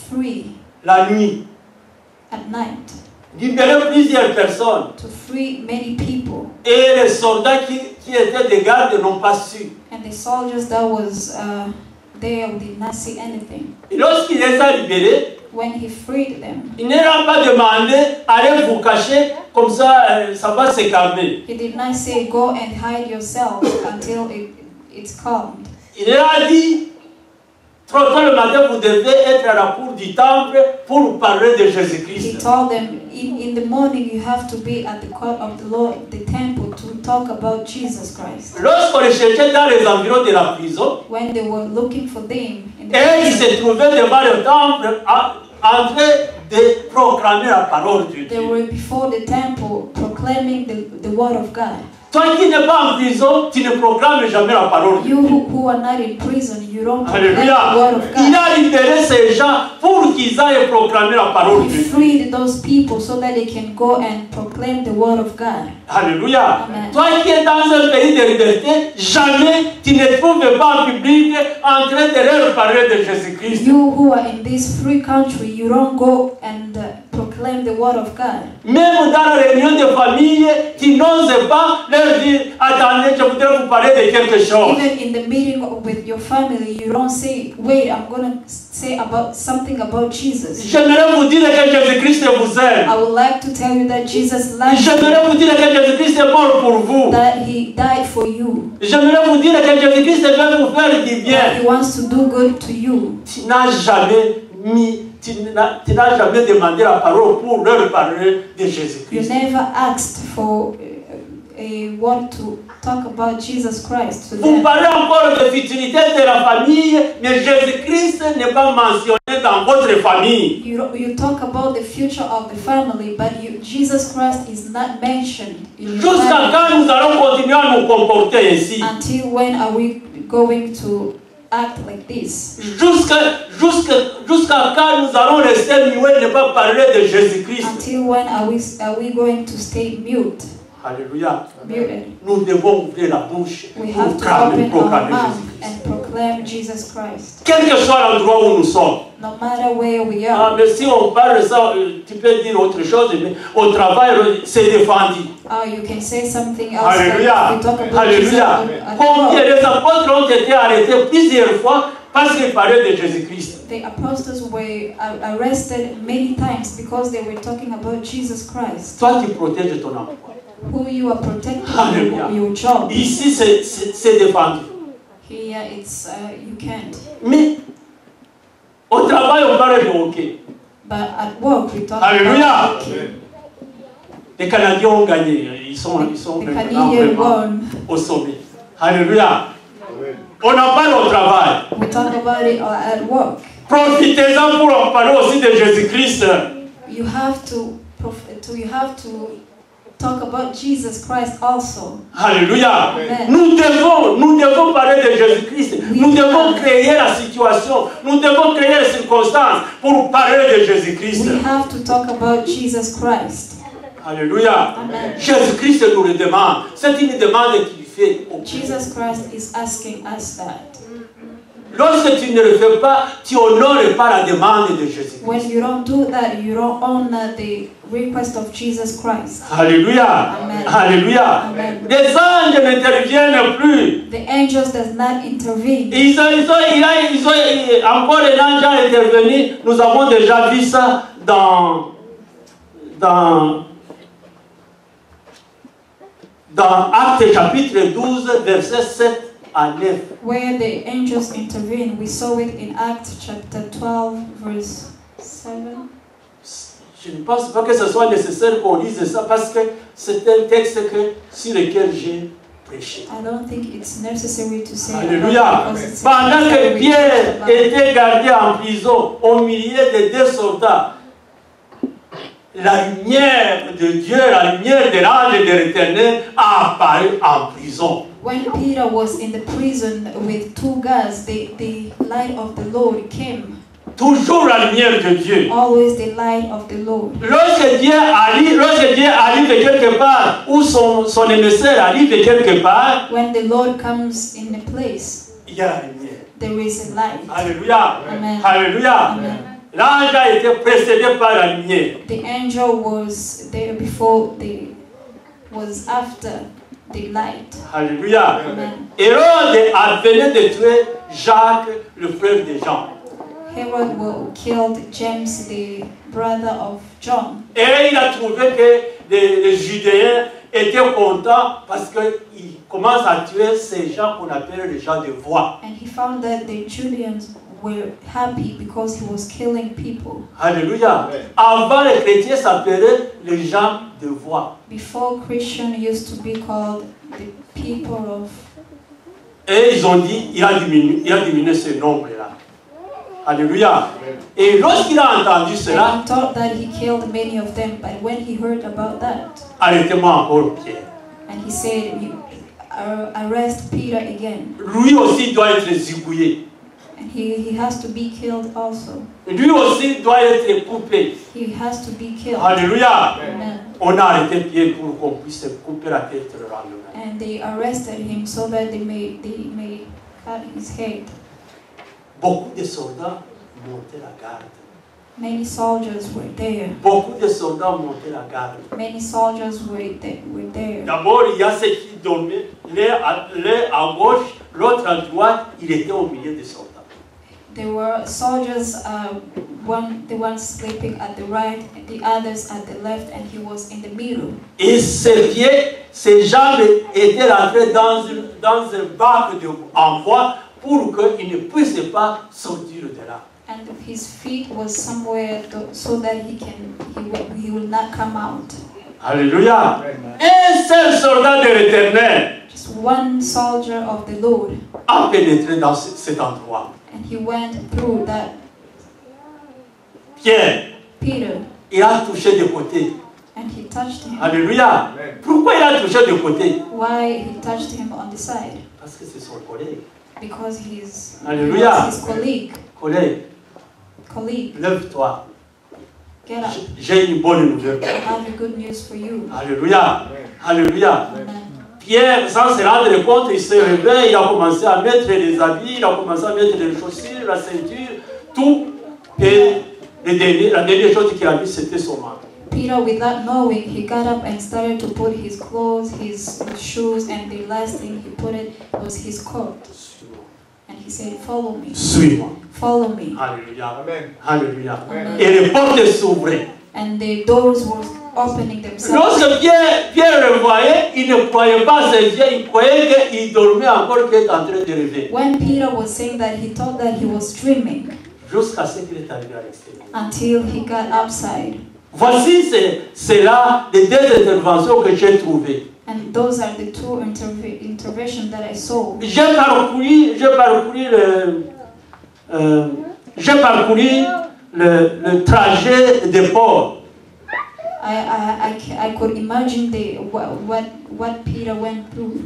free la nuit, at night, libérer plusieurs personnes. to free many people. Et les soldats qui étaient des gardes n'ont pas su. And the soldiers that was there did not see anything. Et lorsqu'il les a libérés, When he freed them, il ne leur a pas demandé, allez vous cacher, comme ça, ça va se calmer. he did not say, go and hide yourselves until it's calmed. Il leur a dit, trop tôt le matin, vous devez être à la cour du temple pour parler de He Jésus-Christ. told them, in the morning you have to be at the court of the Lord, the temple, to talk about Jesus Christ. Lorsqu'on les cherchait dans les environs de la prison, When they were looking for them, in the et ils prison, se trouvaient devant le temple en train de proclamer la parole de they Dieu. were before the temple proclaiming the word of God. Toi qui n'es pas en prison, tu ne proclames jamais la parole de You Dieu. who are not in prison, you don't proclaim Alléluia. the word of Il God. a libéré ces gens pour qu'ils aillent proclamer la parole de He Dieu. freed those people so that they can go and proclaim the word of God. Alléluia. Amen. Toi qui es dans un pays de liberté, jamais tu ne trouves pas en public en train de leur parler de Jésus-Christ. You who are in this free country, you don't go and proclaim the word of God. Même dans la réunion de famille, tu n'oses pas leur dire, attendez, je voudrais vous parler de quelque chose. Even in the meeting with your family, you don't say, wait, I'm going to say about something about Jesus. J'aimerais vous dire que Jésus-Christ vous aime. I would like to tell you that Jesus loves you, J'aimerais vous dire que Jésus-Christ est mort pour vous. that he died for you, J'aimerais vous dire que Jésus-Christ veut vous faire du that bien. he wants to do good to you. Tu n'as jamais demandé la parole pour leur parler de You Jésus-Christ. never asked for a word to talk about Jesus Christ to Vous them. parlez encore de futilité de la famille, mais Jésus-Christ n'est pas mentionné dans votre famille. You talk about the future of the family, but Jesus Christ is not mentioned in your Jusqu'à family. quand nous allons continuer à nous comporter ainsi? Until when are we going to act like this? Jusqu'à quand nous allons rester muets et ne pas parler de Jésus-Christ? Until when are we going to stay mute? Alléluia. Muted. Nous devons ouvrir la bouche We pour have to proclamer open our mouth Jésus-Christ. and proclaim Jesus Christ. Quel que soit l'endroit où nous sommes. No matter where we Ah, are. mais si on parle de ça, tu peux dire autre chose, mais au travail, c'est défendu. You can say something else. Alléluia. Like we talk about Jesus Alléluia. at Combien work. les apôtres ont été arrêtés plusieurs fois parce qu'ils parlaient de Jésus-Christ. The apostles were arrested many times because they were talking about Jesus Christ. Toi, tu protèges ton emploi. Who you are protecting, Alléluia. your job. Ici, c'est défendu. Here it's you can't. Mais au travail, on parle de hockey. But at work we talk Alléluia. about hockey. Les Canadiens ont gagné. Ils sont The maintenant Canadian vraiment won. au sommet. Alléluia. On en parle au travail. We talk about it at work. Profitez-en pour en parler aussi de Jésus-Christ. You have to talk about Jesus Christ also. Alléluia. Amen. Nous devons parler de Jésus-Christ. Nous devons créer la situation. Nous devons créer les circonstances pour parler de Jésus-Christ. We have to talk about Jesus Christ. Alléluia. Amen. Jésus-Christ nous le demande. C'est une demande qu'il fait. Jesus Christ is asking us that. Lorsque tu ne le fais pas, tu honores pas la demande de Jésus. When you don't do that, you don't honor the request of Jesus Christ. Alléluia. Amen. Alléluia. Amen. Les anges n'interviennent plus. The angels does not intervene. Ils ont encore un ange à intervenir. Nous avons déjà vu ça dans Actes chapitre 12, verset 7 à 9. Where the angels intervene, we saw it in Acts chapter 12, verse 7. Je ne pense pas que ce soit nécessaire qu'on lise ça parce que c'est un texte sur lequel j'ai prêché. I don't think it's necessary to say Alléluia. about it because it's Pendant a que we Pierre talked about. était gardé en prison au milieu de deux soldats, la lumière de Dieu, la lumière de l'ange de l'Éternel a apparu en prison. When Peter was in the prison with two guards, the light of the Lord came. Toujours la lumière de Dieu. Always the light of the Lord. Lorsque Dieu arrive quelque part, ou son émissaire arrive quelque part, When the Lord comes in a place, il y a la lumière. there is a light. Alléluia. Amen. Alléluia. Amen. L'ange a été précédé par la lumière. The angel was there before was after the light. Alléluia. Amen. Hérode venait de tuer Jacques, le frère de Jean. Herod killed James, the brother of John. Et il a trouvé que les Judéens étaient contents parce qu'ils commencent à tuer ces gens qu'on appelle les gens de voix. And he found that the Judeans were happy because he was killing people. Alléluia. Avant, les chrétiens s'appelaient les gens de voix. Before, Christian used to be called the people of. Et ils ont dit, il a diminué ce nombre-là. Alléluia. Et lorsqu'il a entendu And cela, he thought that he killed many of them, but when he heard about that, arrêtez-moi encore Pierre. and he said, arrest Peter again. Lui aussi doit être zigouillé. And he has to be killed also. Lui aussi doit être coupé. He has to be killed. Alléluia. Amen. On a arrêté Pierre pour qu'on puisse couper la tête le lendemain. And they arrested him so that they may cut his head. Beaucoup de soldats montaient la garde. Many soldiers were there. Beaucoup de soldats montaient la garde. Many soldiers were there. D'abord, il y a ceux qui dormaient, l'un à gauche, l'autre à droite, il était au milieu des soldats. There were soldiers, the one sleeping at the right, and the others at the left, and he was in the middle. Et ses pieds, ses jambes étaient rentrées dans un bac en bois pour qu'il ne puisse pas sortir de là. And his feet was somewhere so that he will not come out. Alléluia. Un seul soldat de l'Éternel Just one soldier of the Lord, a pénétré dans cet endroit. and he went through that. Pierre, Peter, il a touché de côté. and he touched him. Alléluia. Pourquoi il a touché de côté? Why he touched him on the side? Parce que c'est son collègue. Because he Alléluia. was his colleague. Lève-toi. Get up. J'ai une bonne nouvelle. I have a good news for you. Alléluia. Alléluia. Amen. Pierre, sans se rendre compte, il se réveille, il a commencé à mettre les habits, il a commencé à mettre les chaussures, la ceinture, tout. Et la dernière chose qu'il a vu, c'était son manteau. Peter, without knowing, he got up and started to put his clothes, his shoes, and the last thing he put it was his coat. And he said, "Follow me. Suis-moi. Follow me." Alléluia. Amen. Alléluia. Amen. Et les portes s'ouvraient. And the doors were opening themselves. Lorsque Pierre le voyait, il ne croyait pas ses yeux, il croyait qu'il dormait encore, qu'il était en train de rêver. When Peter was saying that, he thought that he was dreaming Jusqu'à ce qu'il est arrivé à l'extérieur. until he got outside. Voici, c'est là les deux interventions que j'ai trouvées. And those are the two interventions that I saw. J'ai parcouru le trajet de Paul. I could imagine what Peter went through.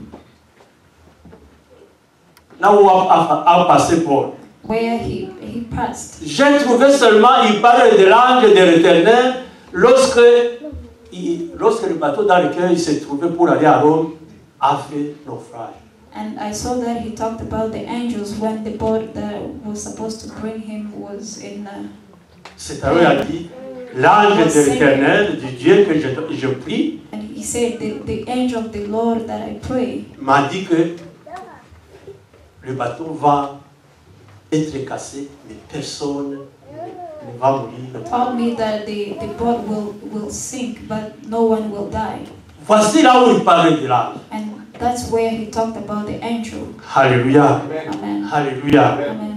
Là où a passé Paul. Where he passed. J'ai trouvé seulement, il parle de l'ange de l'Éternel lorsque le bateau dans lequel il s'est trouvé pour aller à Rome a fait naufrage. And I saw that he talked about the angels when the boat that was supposed to bring him was in. C'est alors il a dit, l'ange de l'Éternel, du Dieu que je prie, And he said, the angel of the Lord that I pray m'a dit que le bateau va être cassé, mais personne ne va mourir. told me that the boat will sink, but no one will die. Voici là où il parlait de l'ange. And that's where he talked about the angel. Alléluia. Amen. Alléluia. Amen.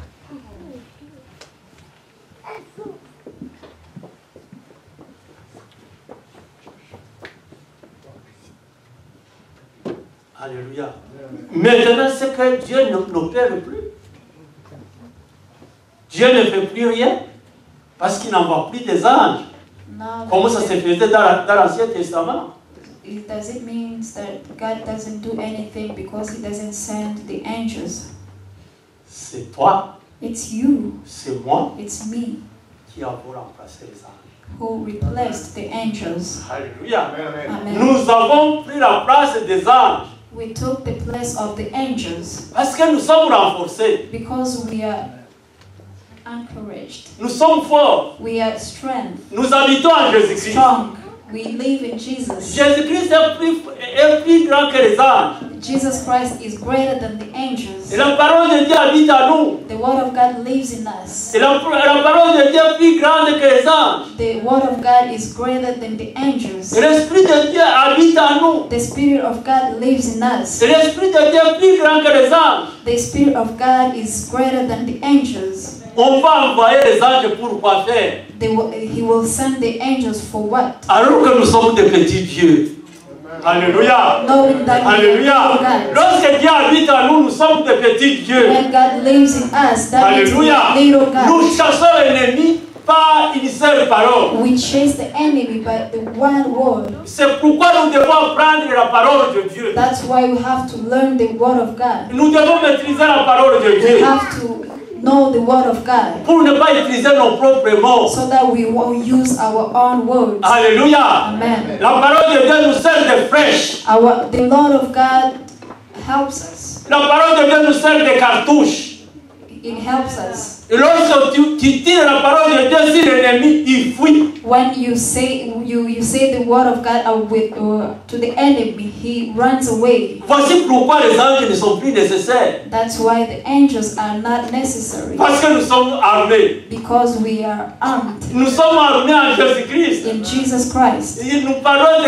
Alléluia. Maintenant, c'est que Dieu n'opère plus. Dieu ne fait plus rien parce qu'il n'envoie plus des anges. Now, Comme ça se faisait dans l'Ancien Testament. does it mean that God doesn't do anything because he doesn't send the angels? C'est toi, It's you, c'est moi it's me qui avons remplacé les anges. who replaced the angels. Alléluia. Amen. Nous avons pris la place des anges We took the place of the angels parce que nous sommes renforcés. because we are encouraged. Nous sommes forts. We are strength, Nous habitons en Jésus-Christ. strong. We live in Jesus. Jésus-Christ est plus grand que les anges. Jesus Christ is greater than the angels. Et la parole de Dieu habite en nous. The word of God lives in us. Et la parole de Dieu est plus grande que les anges. The word of God is greater than the angels. Et l'Esprit de Dieu habite en nous. The Spirit of God lives in us. Et l'Esprit de Dieu est plus grand que les anges. The Spirit of God is greater than the angels. On va envoyer les anges pour quoi faire? He will send the angels for what? Alors que nous sommes des petits dieux. Alléluia. Knowing that we Alléluia. are God. Lorsque Dieu habite en nous, nous sommes des petits dieux. When God lives in us, that means we Alléluia. are little God. Nous chassons l'ennemi par une seule parole. We chase the enemy by the one word. C'est pourquoi nous devons apprendre la parole de Dieu. That's why we have to learn the word of God. Nous devons maîtriser la parole de We Dieu have to know the word of God pour ne pas utiliser nos propres mots. so that we won't use our own words. Alléluia. Amen. La parole de Dieu nous sert de flèches. The Lord of God helps us. La parole de Dieu nous sert de cartouches. It helps us. Et lorsque tu tires la parole de Dieu sur l'ennemi, il fuit. When you say the word of God to the enemy, he runs away. Voici pourquoi les anges ne sont plus nécessaires. That's why the angels are not necessary. Parce que nous sommes armés. Because we are armed Nous sommes armés en Jésus-Christ. in Jesus Christ. Et nous parlons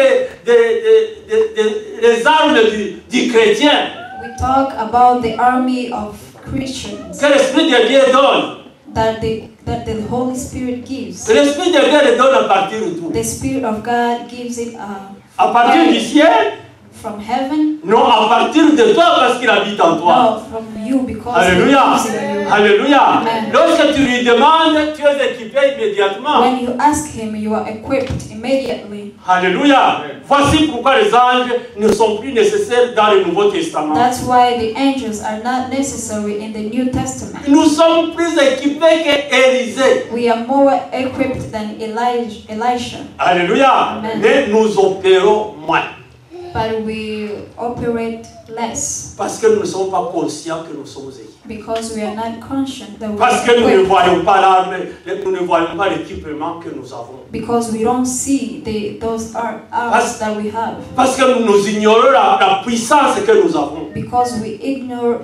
des armes du chrétien We talk about the army of Christians que l'Esprit de Dieu donne. that the Holy Spirit gives. L'Esprit de Dieu le donne à partir d'où? The Spirit of God gives it À partir du ciel? from heaven. Non, à partir de toi parce qu'il habite en toi. No, from you because Alléluia. he lives in you. Alléluia. Amen. Lorsque tu lui demandes, tu es équipé immédiatement. When you ask him, you are equipped immediately. Alléluia. Voici pourquoi les anges ne sont plus nécessaires dans le Nouveau Testament. That's why the angels are not necessary in the New Testament. Nous sommes plus équipés qu'Élisée. We are more equipped than Elisha, Alléluia. Amen. Mais nous opérons moins. but we operate less Parce que nous ne sommes pas conscients que nous sommes équipés. because we are not conscious that we Parce que are nous ne equipped. voyons pas l'arme, nous ne voyons pas l'équipement que nous avons. Because we don't see those arms that we have. Parce que nous ignorons la puissance que nous avons. Because we ignore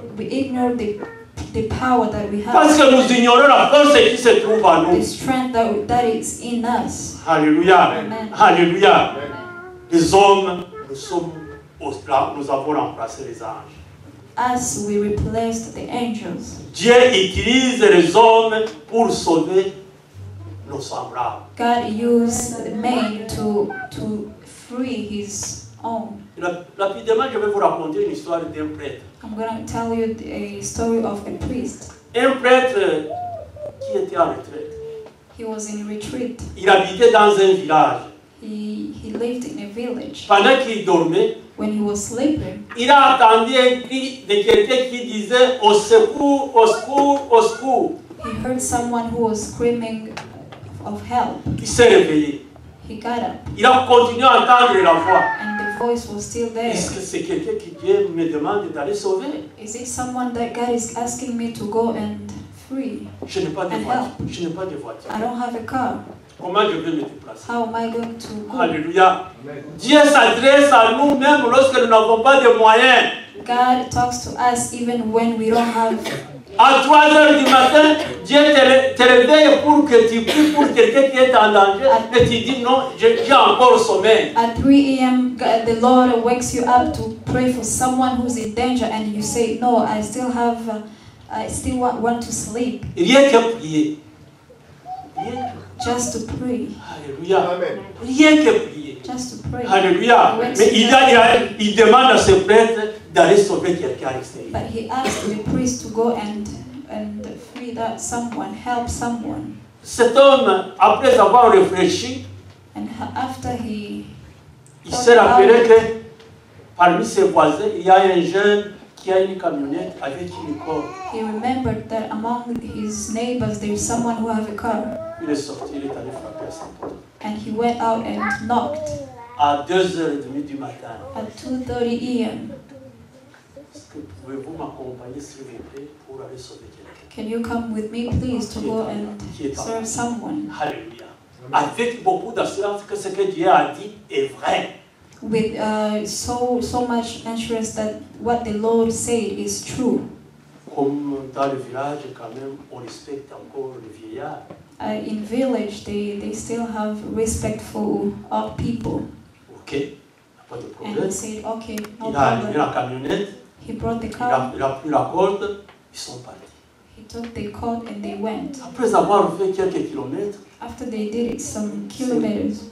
the power that we Parce have. que nous ignorons la force qui se trouve en The nous. strength that is in us. Alléluia. Amen. Alléluia. Les hommes, nous avons remplacé les anges. As we replaced the angels. Dieu utilise les hommes pour sauver nos semblables. God used men to free his own. Rapidement, je vais vous raconter une histoire d'un prêtre. I'm going to tell you a story of a priest. Un prêtre qui était en retraite. He was in retreat. Il habitait dans un village. He lived in a village. Pendant qu'il dormait, When he was sleeping, il a entendu un cri de quelqu'un qui disait au secours, au secours, au secours. he heard someone who was screaming of help. Il s'est réveillé. He got up, Il a continué à entendre la voix. and the voice was still there. Est-ce que c'est quelqu'un qui Dieu me demande d'aller sauver? Is it someone that God is asking me to go and free? Je n'ai pas de And voiture. Je n'ai pas de voiture. I don't have a car. Comment je vais me déplacer? How am I going to go? Alléluia. Dieu s'adresse à nous même lorsque nous n'avons pas de moyens. God talks to us even when we don't have. À 3 heures du matin, Dieu te réveille pour que tu pries pour quelqu'un qui est en danger. Et tu dis non, j'ai encore sommeil. At 3 a.m., the Lord wakes you up to pray for someone who's in danger, and you say, "No, I still want to sleep." Rien que prier. Rien que Just to pray. Alléluia. Rien que prier. Just to pray. Alléluia. Mais il demande à ce prêtre d'aller sauver quelqu'un à l'extérieur. But he asked the priest to go and free someone, help someone. Cet homme, après avoir réfléchi, And after he il s'est rappelé que parmi ses voisins, il y a un jeune qui a une camionnette avec une corde. he remembered that among his neighbors there is someone who have a car. Il est sorti, il est allé frapper à sa porte. And he went out and knocked À 2h30 du matin. at 2:30 a.m. que pouvez-vous m'accompagner, s'il vous plaît, pour aller sauver quelqu'un? Can you come with me, please, to go and serve someone? Alléluia. Avec beaucoup d'assurance que ce que Dieu a dit est vrai. With so much assurance that what the Lord said is true. Comme dans le village, quand même, on respecte encore les vieillards. In village, they still have respect for old people. Ok, pas de And problème. he said, okay, no Il a allumé problem. la camionnette, He brought the car, il a pris la corde, ils sont partis. he took the cord, and they went. Après avoir fait quelques kilomètres, After they did some kilometers,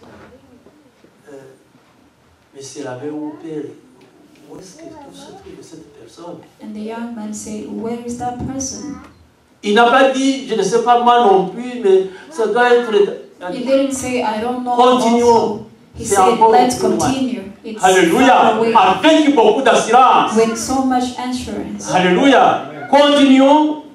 mais c'est la même père. Où est-ce que se trouve cette personne? and the young man said, where is that person? Il n'a pas dit, je ne sais pas moi non plus, mais ça doit être. He didn't say, I don't know Continuons. also. He C'est said, encore let's plus loin. continue. It's far Alléluia. away. Avec beaucoup d'assurance. With so much assurance. Alléluia. Continuons.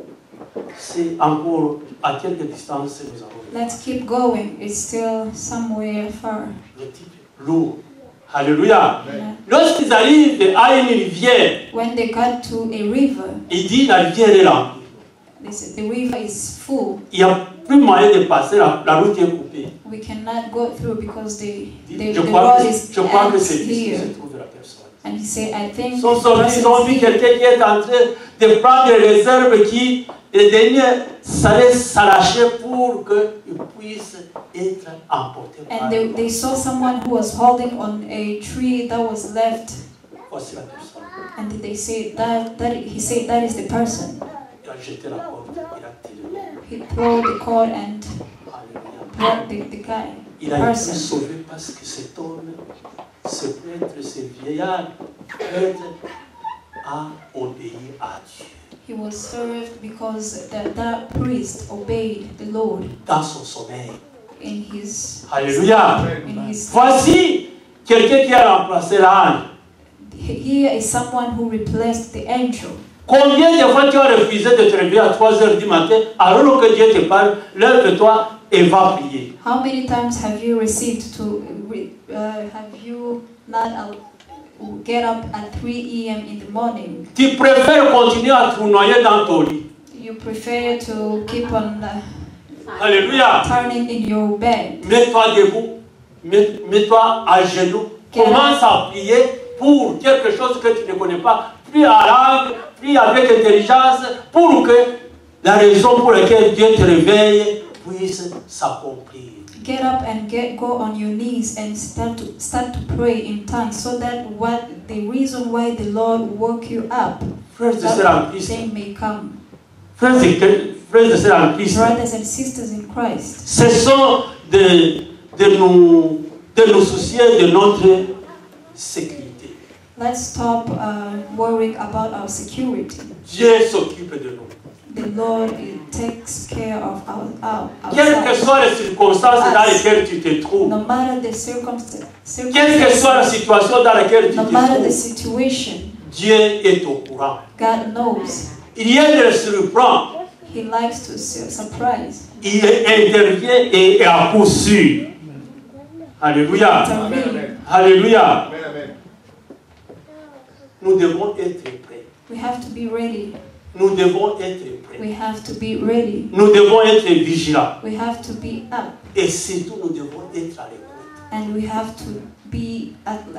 C'est encore à quelques distances nous avons. Let's keep going. It's still somewhere far. Le type lourd. Alléluia. Yeah. Lorsqu'ils arrivent à une rivière, When they got to a river, il dit la rivière est remplie. they said the river is full. Il n'y a plus moyen de passer, la route est coupée. We cannot go through because the Je road crois que is c'est ici que here. se trouve la personne. And he said, I think Ils sont the sortis, person ils ont vu is here. quelqu'un qui est en train de prendre des réserves qui, les derniers, allaient s'arracher pour qu'ils puissent être emportés par And they saw someone who was holding on a tree that was left. Voici la personne. And they said he said that is the person. Il a jeté la porte, il a tiré. He threw the cord and Alléluia. brought the guy, Il the a été person. sauvé parce que cet homme, ce prêtre, ce vieillard, prêtre, a obéi à Dieu. He was served because that priest obeyed the Lord Dans son sommeil. in his Alléluia. in his. Voici quelqu'un qui a remplacé l'ange. Here is someone who replaced the angel. Combien de fois tu as refusé de te réveiller à 3 heures du matin alors que Dieu te parle, lève-toi et va prier. How many times have you received to have you not get up at 3 a.m. in the morning? Tu préfères continuer à tournoyer dans ton lit. You prefer to keep on Alléluia. turning in your bed. Mets-toi debout, mets-toi à genoux, commence à prier pour quelque chose que tu ne connais pas. Prie à langue, prie avec intelligence pour que la raison pour laquelle Dieu te réveille puisse s'accomplir. Get up and go on your knees and start to pray in tongues, so that the reason why the Lord woke you up, Frères et sœurs en that Christ, thing may come. frères et sœurs en Christ, Brothers and sisters in Christ, ce sont de nous soucier de notre sécurité. let's stop worrying about our security. Dieu s'occupe de nous. The Lord takes care of our Quelles que ourselves. soient les circonstances dans lesquelles tu te trouves, No matter the circumstances, quelle que soit la situation dans laquelle tu no te matter the trouves, situation, Dieu est au courant. God knows. Il le surprend, He likes to surprise. il intervient et est à coup sûr. Alléluia. Intervene. Alléluia. Nous devons être prêts. We have to be ready. Nous devons être prêts. We have to be ready. Nous devons être vigilants. We have to be up. Et surtout, nous devons être à l'écoute. And we have to be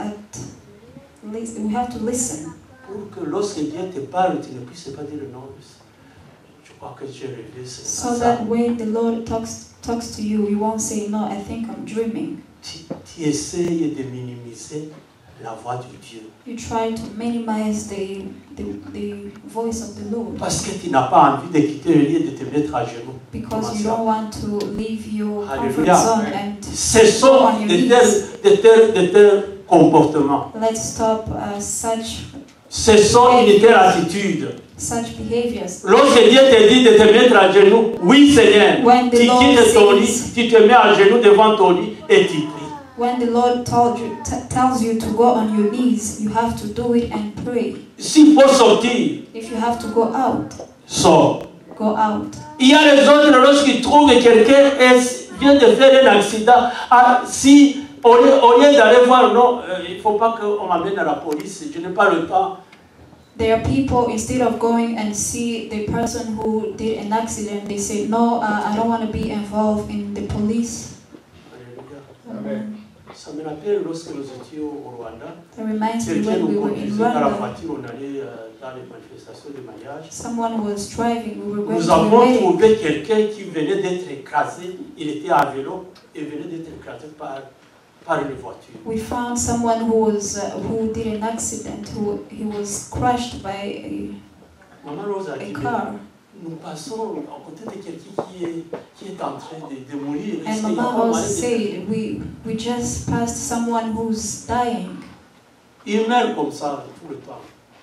we have to listen. Pour que lorsque Dieu te parle, tu ne puisses pas dire non. Je crois que Dieu rêvé, c'est So pas ça. that when the Lord talks to you, you won't say, no, I think I'm dreaming. Tu essayes de minimiser la voix de Dieu. You try to minimize the voice of the Lord. Parce que tu n'as pas envie de quitter le lit et de te mettre à genoux. Because you don't want to leave your comfort Alléluia. zone and Ce sont de tels comportements. let's stop Ce sont une telle attitude. such behaviors. Lorsque Dieu te dit de te mettre à genoux, oui Seigneur, When the tu Lord quittes ton lit, says- tu te mets à genoux devant ton lit et tu pries. When the Lord tells you to go on your knees, you have to do it and pray. S'il faut sortir, If you have to go out, sors. go out. Il y a les autres, lorsqu'ils trouvent que quelqu'un vient de faire un accident, si au lieu d'aller voir, non, il ne faut pas qu'on m'amène à la police, je n'ai pas le temps. There are people, instead of going and see the person who did an accident, they say, no, I don't want to be involved in the police. Alléluia. Ça me rappelle lorsque nous étions au Rwanda. It reminds me Quelqu'un when we nous were in conduisait dans la Rwanda. voiture, on allait dans les manifestations de mariage. Someone was driving, we were going Nous to a avons wedding. trouvé quelqu'un qui venait d'être écrasé. Il était à vélo et venait d'être écrasé par une voiture. We found someone who did an accident, he was crushed by Maman Rose a a dit, car. nous passons à côté de quelqu'un qui est en train de mourir. And Est-ce qu'il y a Mama pas moyen Rose de- said, we just passed someone who's dying. Il meurt comme ça tout le temps.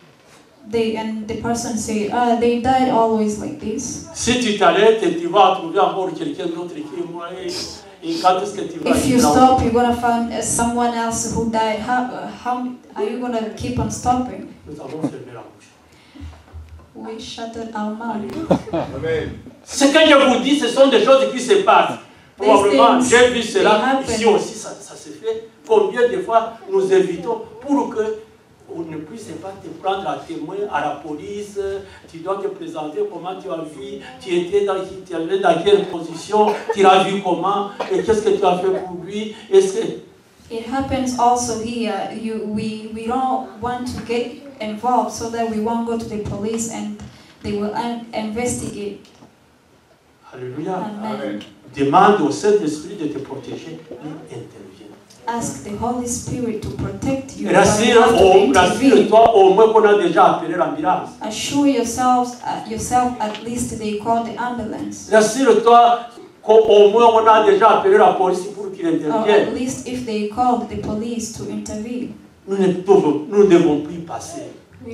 And the person said, they died always like this. Si tu t'arrêtes, tu vas trouver encore quelqu'un d'autre qui est mort. Et quand est-ce que tu vas If you stop, you're gonna find someone else who died. How are you gonna keep on stopping? Nous avons fermé la bouche. We shuttered our mouth. Amen. Ce que je vous dis, ce sont des choses qui se passent. Probablement, things, j'ai vu they cela happen. ici aussi, ça se fait. Combien de fois nous évitons pour que on ne puisse pas te prendre à témoin à la police, tu dois te présenter comment tu as vu, tu allais dans quelle position, tu as vu comment, et qu'est-ce que tu as fait pour lui, est-ce que... It happens also here. We don't want to get involved so that we won't go to the police and they will investigate. Alléluia. Amen. Demande au Saint-Esprit de te protéger, il intervient. Ask the Holy Spirit to protect you. but you have to intervene. Rassure-toi au moins qu'on a déjà appelé l'ambulance. Assure yourself at least they call the ambulance. Rassure-toi qu'au moins on a déjà appelé la police pour qu'il Or intervienne. at least if they called the police to intervene. Nous ne devons plus passer.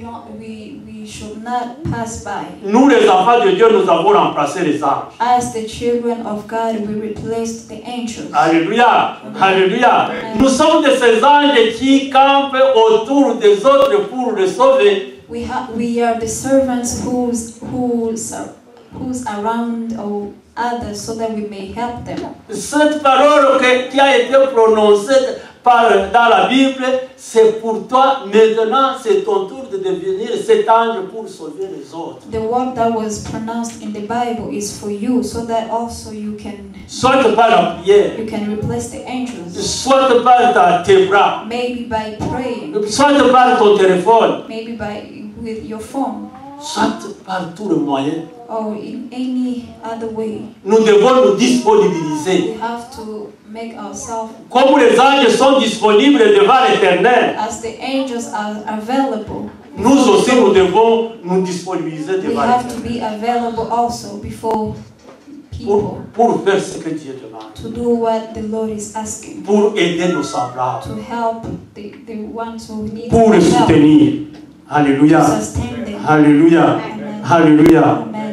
We should not pass by. Nous, les enfants de Dieu, nous avons remplacé les anges. As the children of God, we replaced the angels. Alléluia. Alléluia. Amen. Nous sommes de ces anges qui campent autour des autres pour les sauver. We are the servants who's around others so that we may help them. Cette parole qui a été prononcée dans la Bible, c'est pour toi. Maintenant, c'est ton tour de devenir cet ange pour sauver les autres. The word that was pronounced in the Bible is for you, so that also you can Soit par la prière, replace the angels. soit par tes bras, Maybe by praying, soit par ton téléphone, maybe with your phone, soit par tout le moyen. or in any other way. Nous devons nous disponibiliser. We have to make ourselves, Comme les anges sont disponibles devant l'Éternel, as the angels are available. nous aussi nous devons nous disponibiliser We devant have to l'Éternel. be available also before people Pour faire ce que Dieu demande. to do what the Lord is asking, Pour aider nos semblables. to help the ones who need Pour les help, soutenir. Alléluia. to sustain them. Alléluia. Amen. Alléluia. Amen.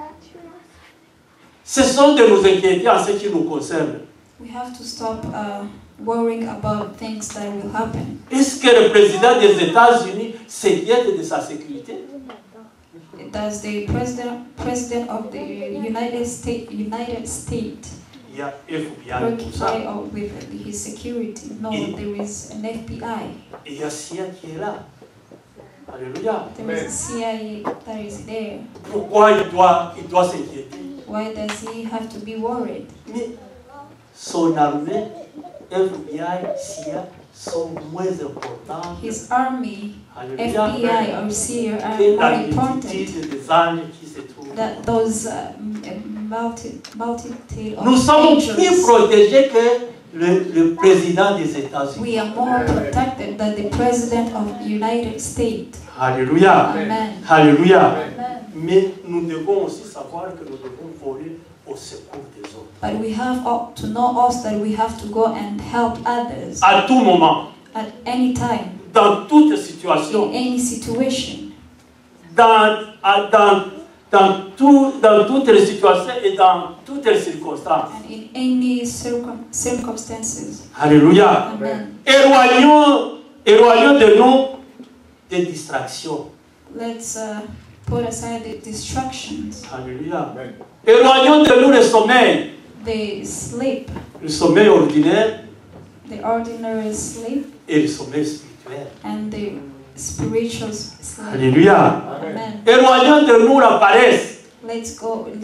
Cessons de nous inquiéter en ce qui nous concerne. We have to stop worrying about things that will happen. Est-ce que le président des États-Unis s'inquiète de sa sécurité? Does the president of the United States Il y a FBI pour ça. preoccupy with his security? No, there is an FBI. Et il y a CIA qui est là. Alléluia. There is a CIA that is there. Pourquoi il doit s'inquiéter? Why does he have to be worried? Mais son armée, FBI, CIA, sont moins importantes. His army, Alléluia. FBI or CIA are Que more la important multitude des anges qui se trouvent. than those multitude Nous of sommes plus angels. protégés que le président des États-Unis. We are more protected than the president of the United States. Alléluia. Amen. Alléluia. Amen. Mais nous devons aussi savoir que nous devons voler au secours des autres. But we have to know also that we have to go and help others À tout moment, at any time, dans toute in situation, any situation, dans toutes les situations et dans toutes les circonstances. and in any circumstances. Alléluia. Amen. Éloignons de nous des distractions. Let's put aside the distractions, Alléluia. Éloignons de nous le sommeil. the sleep, Le sommeil ordinaire the ordinary sleep, et le sommeil spirituel. and the spiritual slave. Alléluia. Amen. Éloignons de nous la paresse. Let's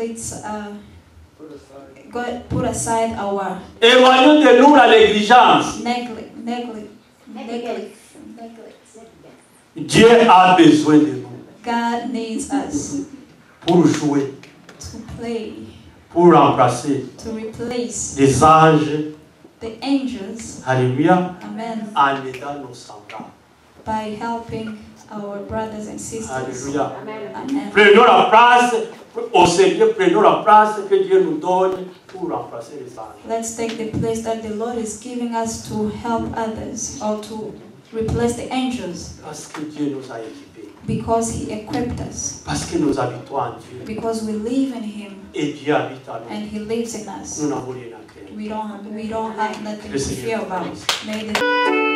put aside our Éloignons de nous la négligence. neglect. Dieu a besoin de nous God needs us pour jouer, to play, pour remplacer to replace les anges. the angels. Alléluia. Amen. En aidant nos semblables. By helping our brothers and sisters. Alléluia. Amen. Prenons la place au Seigneur, prenons la place que Dieu nous donne pour remplacer les anges. Let's take the place that the Lord is giving us to help others or to replace the angels. Parce que Dieu nous a équipés. Because He equipped us. Parce que nous habitons en Dieu. Because we live in Him Et Dieu habite en nous. and He lives in us. Nous n'avons rien à craindre. We don't have nothing Le to fear Seigneur about. bénisse. May the